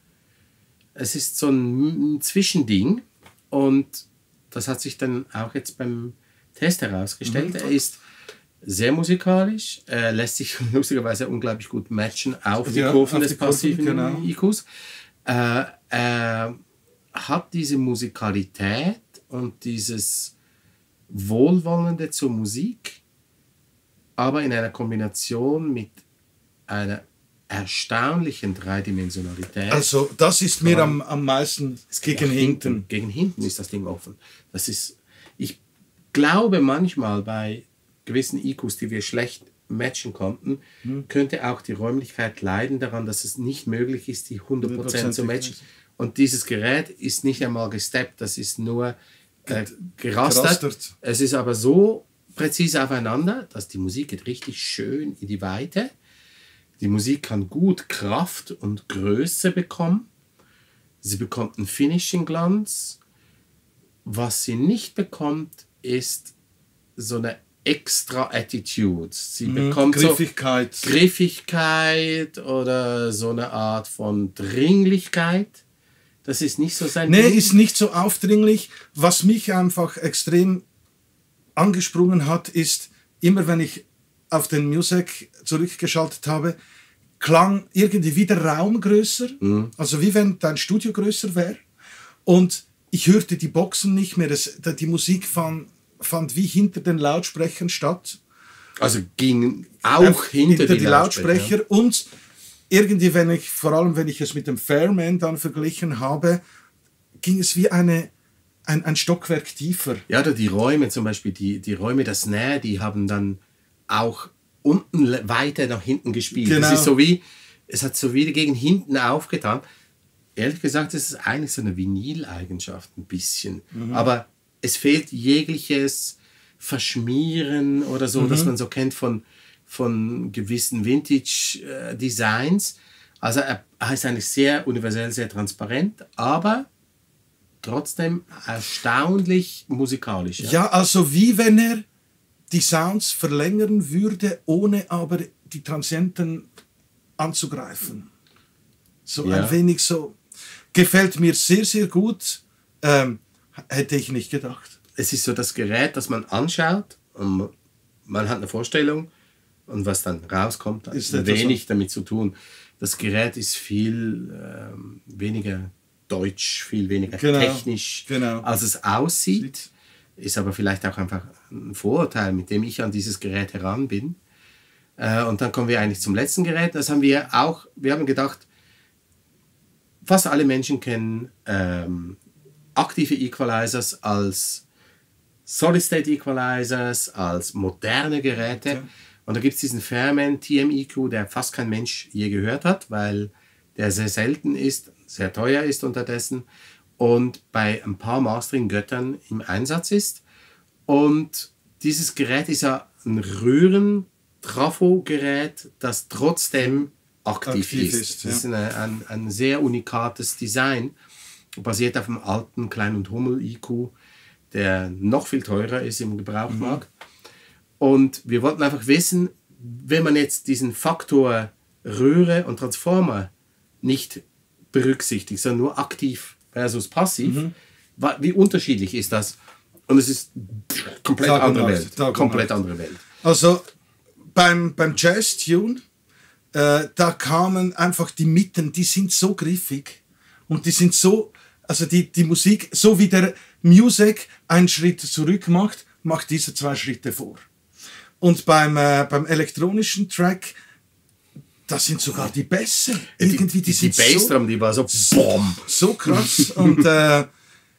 Speaker 2: Es ist so ein Zwischending und das hat sich dann auch jetzt beim Test herausgestellt. Er ist sehr musikalisch, lässt sich lustigerweise unglaublich gut matchen auf die
Speaker 1: Ja,
Speaker 2: Kurven
Speaker 1: auf
Speaker 2: des
Speaker 1: die Kurven,
Speaker 2: passiven
Speaker 1: genau.
Speaker 2: IQs. Er hat diese Musikalität und dieses Wohlwollende zur Musik, aber in einer Kombination mit einer erstaunlichen Dreidimensionalität.
Speaker 1: Also das ist mir am meisten gegen hinten.
Speaker 2: Gegen hinten ist das Ding offen. Ich glaube manchmal bei gewissen IQs, die wir schlecht matchen konnten, könnte auch die Räumlichkeit leiden daran, dass es nicht möglich ist, die 100% zu matchen. Und dieses Gerät ist nicht einmal gesteppt, das ist nur gerastert. Es ist aber so präzise aufeinander, dass die Musik geht richtig schön in die Weite. Die Musik kann gut Kraft und Größe bekommen. Sie bekommt einen Finishing-Glanz. Was sie nicht bekommt, ist so eine extra Attitude. Sie bekommt
Speaker 1: Griffigkeit.
Speaker 2: so Griffigkeit oder so eine Art von Dringlichkeit. Das ist nicht so sein
Speaker 1: Nee,
Speaker 2: Ding.
Speaker 1: ist nicht so aufdringlich. Was mich einfach extrem angesprungen hat, ist, immer wenn ich auf den Musik zurückgeschaltet habe, klang irgendwie wie der Raum größer. Also wie wenn dein Studio größer wäre. Und ich hörte die Boxen nicht mehr. Die Musik fand wie hinter den Lautsprechern statt.
Speaker 2: Also ging auch hinter die
Speaker 1: Lautsprecher. Und irgendwie, vor allem wenn ich es mit dem Fairman dann verglichen habe, ging es wie ein Stockwerk tiefer.
Speaker 2: Ja, oder die Räume zum Beispiel, die Räume der Snare, die haben dann auch unten weiter nach hinten gespielt.
Speaker 1: Genau.
Speaker 2: Das ist es hat so wie gegen hinten aufgetan. Ehrlich gesagt, das ist eigentlich so eine Vinyl-Eigenschaft ein bisschen. Aber es fehlt jegliches Verschmieren oder so, das man so kennt von gewissen Vintage-Designs. Also er ist eigentlich sehr universell, sehr transparent, aber trotzdem erstaunlich musikalisch.
Speaker 1: Ja, also wie wenn er die Sounds verlängern würde, ohne aber die Transienten anzugreifen. So
Speaker 2: Ja.
Speaker 1: ein wenig so. Gefällt mir sehr, sehr gut. Hätte ich nicht gedacht.
Speaker 2: Es ist so das Gerät, das man anschaut und man hat eine Vorstellung und was dann rauskommt, hat
Speaker 1: Ist etwas
Speaker 2: wenig damit zu tun. Das Gerät ist viel weniger deutsch, viel weniger
Speaker 1: Genau,
Speaker 2: technisch,
Speaker 1: genau.
Speaker 2: als es aussieht. Ist aber vielleicht auch einfach ein Vorurteil, mit dem ich an dieses Gerät heran bin. Und dann kommen wir eigentlich zum letzten Gerät. Das haben wir auch, wir haben gedacht, fast alle Menschen kennen aktive Equalizers als Solid-State Equalizers, als moderne Geräte.
Speaker 1: Okay.
Speaker 2: Und da gibt es diesen Fairman TM-EQ, der fast kein Mensch je gehört hat, weil der sehr selten ist, sehr teuer ist unterdessen und bei ein paar Mastering-Göttern im Einsatz ist. Und dieses Gerät ist ja ein Röhren-Trafo-Gerät, das trotzdem aktiv ist.
Speaker 1: ja.
Speaker 2: Das ist ein sehr unikates Design, basiert auf einem alten Klein- und Hummel-IQ, der noch viel teurer ist im Gebrauchmarkt. Und wir wollten einfach wissen, wenn man jetzt diesen Faktor Röhre und Transformer nicht berücksichtigt, sondern nur aktiv versus passiv, wie unterschiedlich ist das? Und es ist komplett
Speaker 1: Tag und
Speaker 2: andere
Speaker 1: Nacht,
Speaker 2: Welt.
Speaker 1: Tag und
Speaker 2: Komplett
Speaker 1: Nacht.
Speaker 2: andere Welt.
Speaker 1: Also beim Jazz-Tune, da kamen einfach die Mitten, die sind so griffig und die sind so, also die Musik, so wie der Music einen Schritt zurück macht, macht diese 2 Schritte vor. Und beim elektronischen Track, das sind sogar die Bässe. Irgendwie, die sind
Speaker 2: Bassdrum, die war so BOM!
Speaker 1: so krass. Und da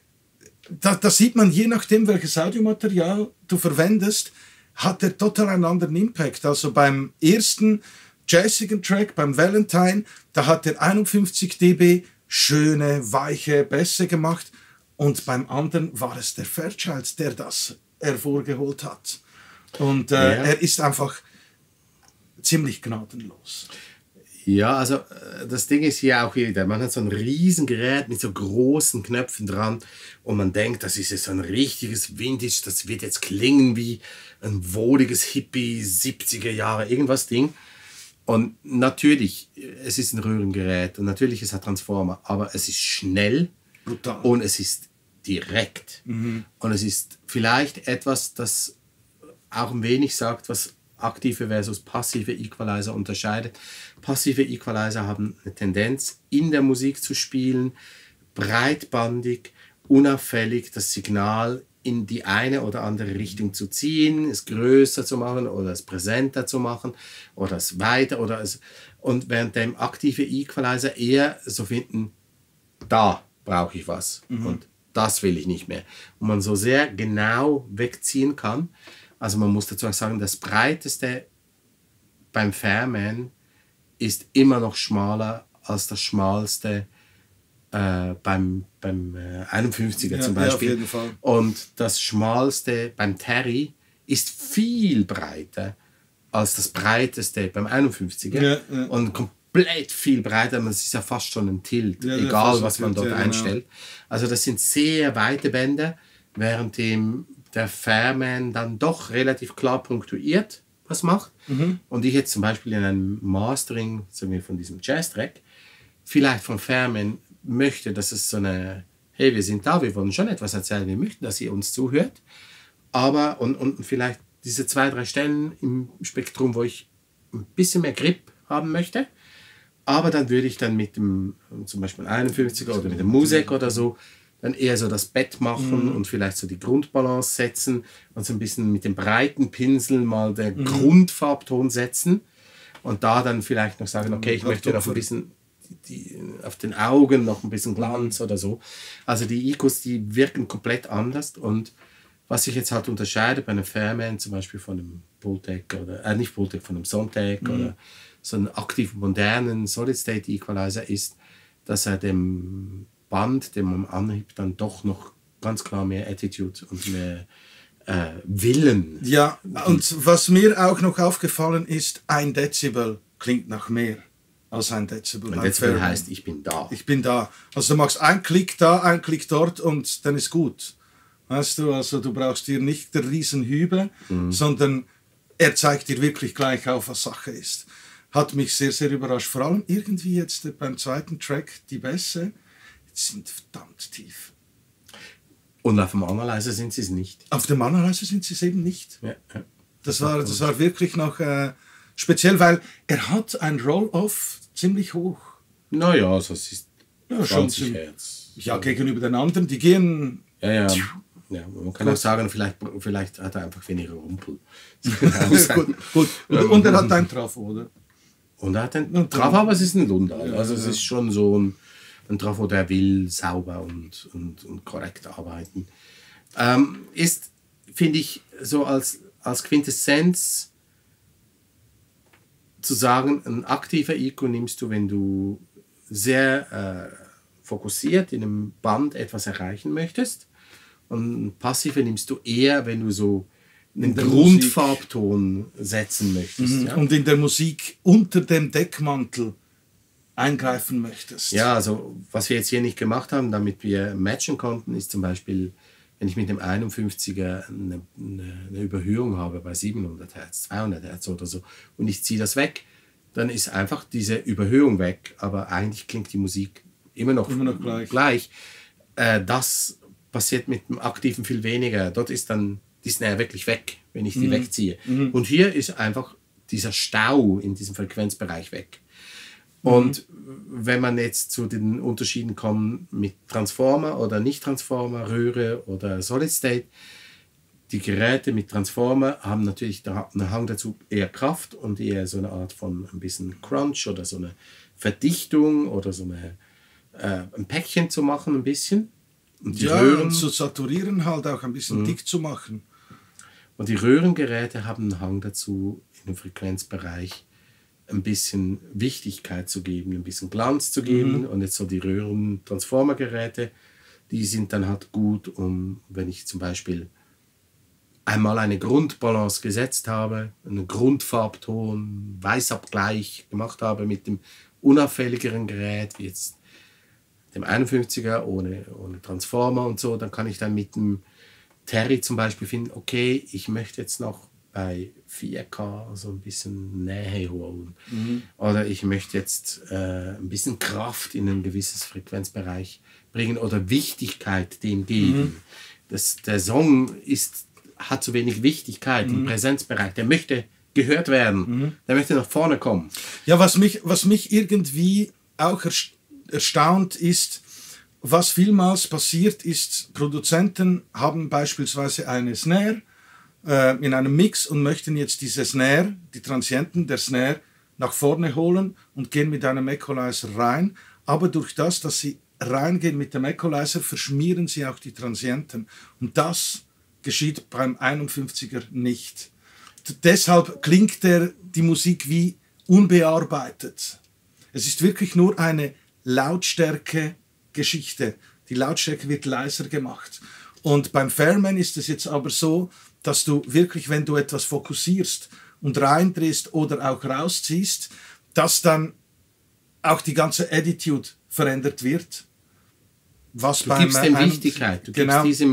Speaker 1: sieht man, je nachdem, welches Audiomaterial du verwendest, hat er total einen anderen Impact. Also beim ersten jazzigen Track, beim Valentine, da hat er 51 dB schöne, weiche Bässe gemacht. Und beim anderen war es der Fairchild, der das hervorgeholt hat. Und er ist einfach ziemlich gnadenlos.
Speaker 2: Ja, also das Ding ist hier auch wieder, man hat so ein Riesengerät mit so großen Knöpfen dran und man denkt, das ist jetzt so ein richtiges Vintage, das wird jetzt klingen wie ein wohliges Hippie 70er Jahre irgendwas Ding. Und natürlich, es ist ein Röhrengerät und natürlich es hat Transformer, aber es ist schnell
Speaker 1: Brutal.
Speaker 2: und es ist direkt. Und es ist vielleicht etwas, das auch ein wenig sagt, was aktive versus passive Equalizer unterscheidet. Passive Equalizer haben eine Tendenz, in der Musik zu spielen, breitbandig, unauffällig das Signal in die eine oder andere Richtung zu ziehen, es größer zu machen oder es präsenter zu machen oder es weiter oder es, und während dem aktive Equalizer eher so finden, da brauche ich was und das will ich nicht mehr. Und man so sehr genau wegziehen kann. Also man muss dazu auch sagen, das breiteste beim Fairman ist immer noch schmaler als das schmalste beim 51er zum Beispiel.
Speaker 1: Ja, auf jeden Fall.
Speaker 2: Und das schmalste beim Terry ist viel breiter als das breiteste beim 51er.
Speaker 1: Ja, ja.
Speaker 2: Und komplett viel breiter. Das ist ja fast schon ein Tilt,
Speaker 1: Ja,
Speaker 2: egal
Speaker 1: fast
Speaker 2: was
Speaker 1: ein
Speaker 2: man
Speaker 1: Tilt,
Speaker 2: dort
Speaker 1: ja, genau.
Speaker 2: einstellt. Also das sind sehr weite Bänder, während der Fairman dann doch relativ klar punktuiert was macht. Und ich jetzt zum Beispiel in einem Mastering, sagen wir von diesem Jazz-Track, vielleicht von Fairman möchte, dass es so eine, hey, wir sind da, wir wollen schon etwas erzählen, wir möchten, dass ihr uns zuhört, aber und vielleicht diese 2, 3 Stellen im Spektrum, wo ich ein bisschen mehr Grip haben möchte, aber dann würde ich dann mit dem zum Beispiel 51er oder mit dem Musik oder so dann eher so das Bett machen und vielleicht so die Grundbalance setzen und so ein bisschen mit dem breiten Pinsel mal den Grundfarbton setzen und da dann vielleicht noch sagen, okay, ich möchte noch ein bisschen auf den Augen noch ein bisschen Glanz oder so. Also die IQs, die wirken komplett anders und was sich jetzt halt unterscheidet bei einem Fairman zum Beispiel von einem Pultec oder nicht Pultec, von einem Soundtech oder so einen aktiv modernen Solid-State Equalizer ist, dass er dem Band, dem man anhebt, dann doch noch ganz klar mehr Attitude und mehr Willen.
Speaker 1: Ja, und was mir auch noch aufgefallen ist, 1 Dezibel klingt nach mehr. als 1 Dezibel.
Speaker 2: Und Dezibel heißt, ich bin da.
Speaker 1: Ich bin da. Also du machst einen Klick da, einen Klick dort und dann ist gut. Weißt du, also du brauchst hier nicht der Riesenhübe, sondern er zeigt dir wirklich gleich auf, was Sache ist. Hat mich sehr, sehr überrascht. Vor allem irgendwie jetzt beim zweiten Track, die Bässe sind verdammt tief.
Speaker 2: Und auf dem Analyzer sind sie es nicht.
Speaker 1: Auf dem Analyzer sind sie es eben nicht.
Speaker 2: Ja.
Speaker 1: Das war wirklich noch speziell, weil er hat ein Roll-Off ziemlich hoch.
Speaker 2: Naja, das ist
Speaker 1: Ja,
Speaker 2: 20
Speaker 1: schon
Speaker 2: Hertz.
Speaker 1: Ja, gegenüber den anderen, die gehen...
Speaker 2: Ja. Ja, man kann auch sagen, vielleicht hat er einfach weniger Rumpel.
Speaker 1: gut. Und er hat einen Trafo, oder?
Speaker 2: Und er hat einen Trafo, aber es ist ein Lundal. Also es ist schon so ein Trafo, der will sauber und korrekt arbeiten. Ist, finde ich, so als Quintessenz zu sagen, ein aktiver IQ nimmst du, wenn du sehr fokussiert in einem Band etwas erreichen möchtest. Und ein passiver nimmst du eher, wenn du so einen Grundfarbton setzen möchtest. Ja?
Speaker 1: Und in der Musik unter dem Deckmantel eingreifen möchtest.
Speaker 2: Ja, also was wir jetzt hier nicht gemacht haben, damit wir matchen konnten, ist zum Beispiel, wenn ich mit dem 51er eine Überhöhung habe bei 700 Hertz, 200 Hertz oder so und ich ziehe das weg, dann ist einfach diese Überhöhung weg, aber eigentlich klingt die Musik immer noch gleich. Das passiert mit dem Aktiven viel weniger. Dort ist dann die Snare wirklich weg, wenn ich die wegziehe. Und hier ist einfach dieser Stau in diesem Frequenzbereich weg. Und wenn man jetzt zu den Unterschieden kommt mit Transformer oder Nicht-Transformer, Röhre oder Solid State, die Geräte mit Transformer haben natürlich einen Hang dazu eher Kraft und eher so eine Art von ein bisschen Crunch oder so eine Verdichtung oder so ein Päckchen zu machen ein bisschen. Und die Röhren,
Speaker 1: und zu saturieren halt auch ein bisschen dick zu machen.
Speaker 2: Und die Röhrengeräte haben einen Hang dazu, in dem Frequenzbereich ein bisschen Wichtigkeit zu geben, ein bisschen Glanz zu geben. Und jetzt so die Röhren-Transformer-Geräte, die sind dann halt gut, wenn ich zum Beispiel einmal eine Grundbalance gesetzt habe, einen Grundfarbton, Weißabgleich gemacht habe mit dem unauffälligeren Gerät, wie jetzt dem 51er ohne Transformer und so, dann kann ich dann mit dem Terry zum Beispiel finden, okay, ich möchte jetzt noch bei 4K so ein bisschen Nähe holen. Oder ich möchte jetzt ein bisschen Kraft in ein gewisses Frequenzbereich bringen oder Wichtigkeit dem geben. Der Song hat zu wenig Wichtigkeit im Präsenzbereich. Der möchte gehört werden. Der möchte nach vorne kommen.
Speaker 1: Ja, was mich irgendwie auch erstaunt ist, was vielmals passiert ist, Produzenten haben beispielsweise eine Snare in einem Mix und möchten jetzt diese Snare, die Transienten der Snare, nach vorne holen und gehen mit einem Equalizer rein. Aber durch das, dass sie reingehen mit dem Equalizer, verschmieren sie auch die Transienten. Und das geschieht beim 51er nicht. Deshalb klingt die Musik wie unbearbeitet. Es ist wirklich nur eine Lautstärke-Geschichte. Die Lautstärke wird leiser gemacht. Und beim Fairman ist es jetzt aber so, dass du wirklich, wenn du etwas fokussierst und reindrehst oder auch rausziehst, dass dann auch die ganze Attitude verändert wird. Was
Speaker 2: du gibst dem Wichtigkeit. Du
Speaker 1: genau,
Speaker 2: gibst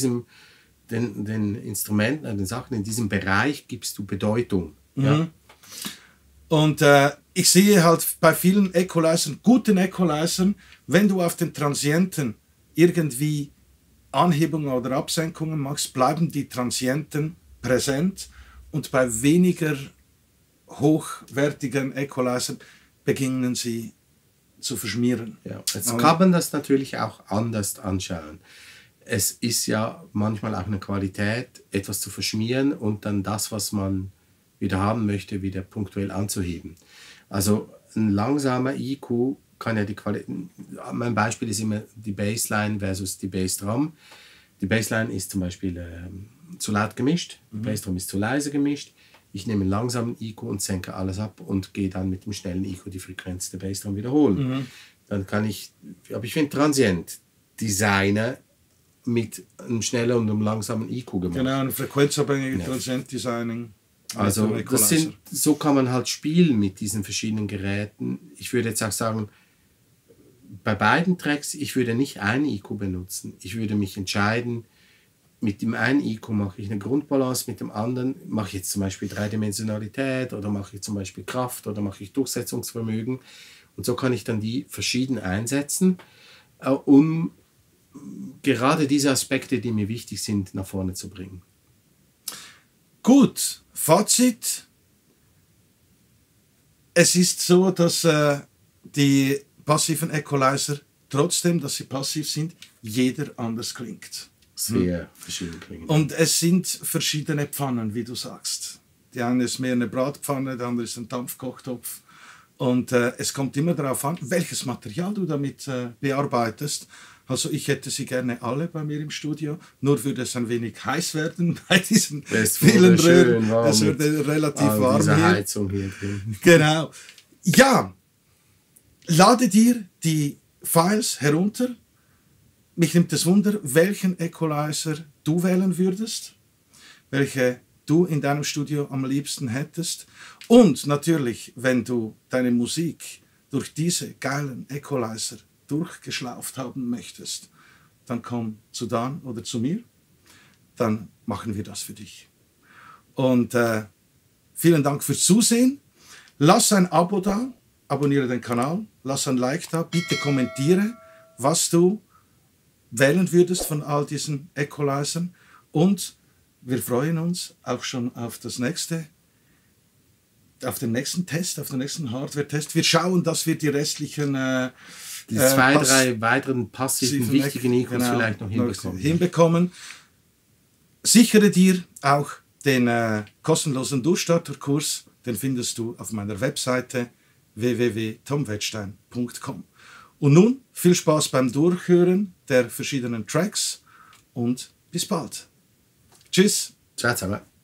Speaker 2: den Instrumenten, den Sachen in diesem Bereich gibst du Bedeutung. Ja?
Speaker 1: Und ich sehe halt bei vielen Equalizern, guten Equalizern, wenn du auf den Transienten irgendwie Anhebungen oder Absenkungen machst, bleiben die Transienten präsent und bei weniger hochwertigen Equalizern beginnen sie zu verschmieren.
Speaker 2: Ja. Jetzt kann man das natürlich auch anders anschauen. Es ist ja manchmal auch eine Qualität, etwas zu verschmieren und dann das, was man wieder haben möchte, wieder punktuell anzuheben. Also ein langsamer IQ kann ja die Qualität. Mein Beispiel ist immer die Bassline versus die Bassdrum. Die Bassline ist zum Beispiel zu laut gemischt, die Bassdrum ist zu leise gemischt. Ich nehme einen langsamen IQ und senke alles ab und gehe dann mit dem schnellen IQ die Frequenz der Bassdrum wiederholen. Dann kann ich, aber ich finde Transient Designer mit einem schnellen und einem langsamen IQ gemacht.
Speaker 1: Genau, ein frequenzabhängiges Transient Designing.
Speaker 2: Also
Speaker 1: dem Equalizer.
Speaker 2: so kann man halt spielen mit diesen verschiedenen Geräten. Ich würde jetzt auch sagen, bei beiden Tracks, ich würde nicht ein EQ benutzen. Ich würde mich entscheiden, mit dem einen EQ mache ich eine Grundbalance, mit dem anderen mache ich jetzt zum Beispiel Dreidimensionalität oder mache ich zum Beispiel Kraft oder mache ich Durchsetzungsvermögen. Und so kann ich dann die verschieden einsetzen, um gerade diese Aspekte, die mir wichtig sind, nach vorne zu bringen.
Speaker 1: Gut, Fazit. Es ist so, dass die passiven Equalizer, trotzdem, dass sie passiv sind, jeder anders klingt.
Speaker 2: Sehr verschieden klingen.
Speaker 1: Und es sind verschiedene Pfannen, wie du sagst. Die eine ist mehr eine Bratpfanne, der andere ist ein Dampfkochtopf. Und es kommt immer darauf an, welches Material du damit bearbeitest. Also ich hätte sie gerne alle bei mir im Studio, nur würde es ein wenig heiß werden bei diesen vielen Röhren. Es würde relativ warm
Speaker 2: diese
Speaker 1: hier.
Speaker 2: Heizung hier drin.
Speaker 1: Genau. Ja, lade dir die Files herunter. Mich nimmt es Wunder, welchen Equalizer du wählen würdest, welche du in deinem Studio am liebsten hättest. Und natürlich, wenn du deine Musik durch diese geilen Equalizer durchgeschlauft haben möchtest, dann komm zu Dan oder zu mir, dann machen wir das für dich. Und vielen Dank fürs Zusehen. Lass ein Abo da, abonniere den Kanal, lass ein Like da, bitte kommentiere, was du wählen würdest von all diesen Equalizern. Und wir freuen uns auch schon auf das nächste, auf den nächsten Test, auf den nächsten Hardware-Test. Wir schauen, dass wir die restlichen
Speaker 2: Die drei weiteren passiven, wichtigen EQs vielleicht noch
Speaker 1: hinbekommen. Sichere dir auch den kostenlosen Durchstarterkurs, den findest du auf meiner Webseite www.tomwettstein.com. Und nun viel Spaß beim Durchhören der verschiedenen Tracks und bis bald. Tschüss.
Speaker 2: Ciao zusammen.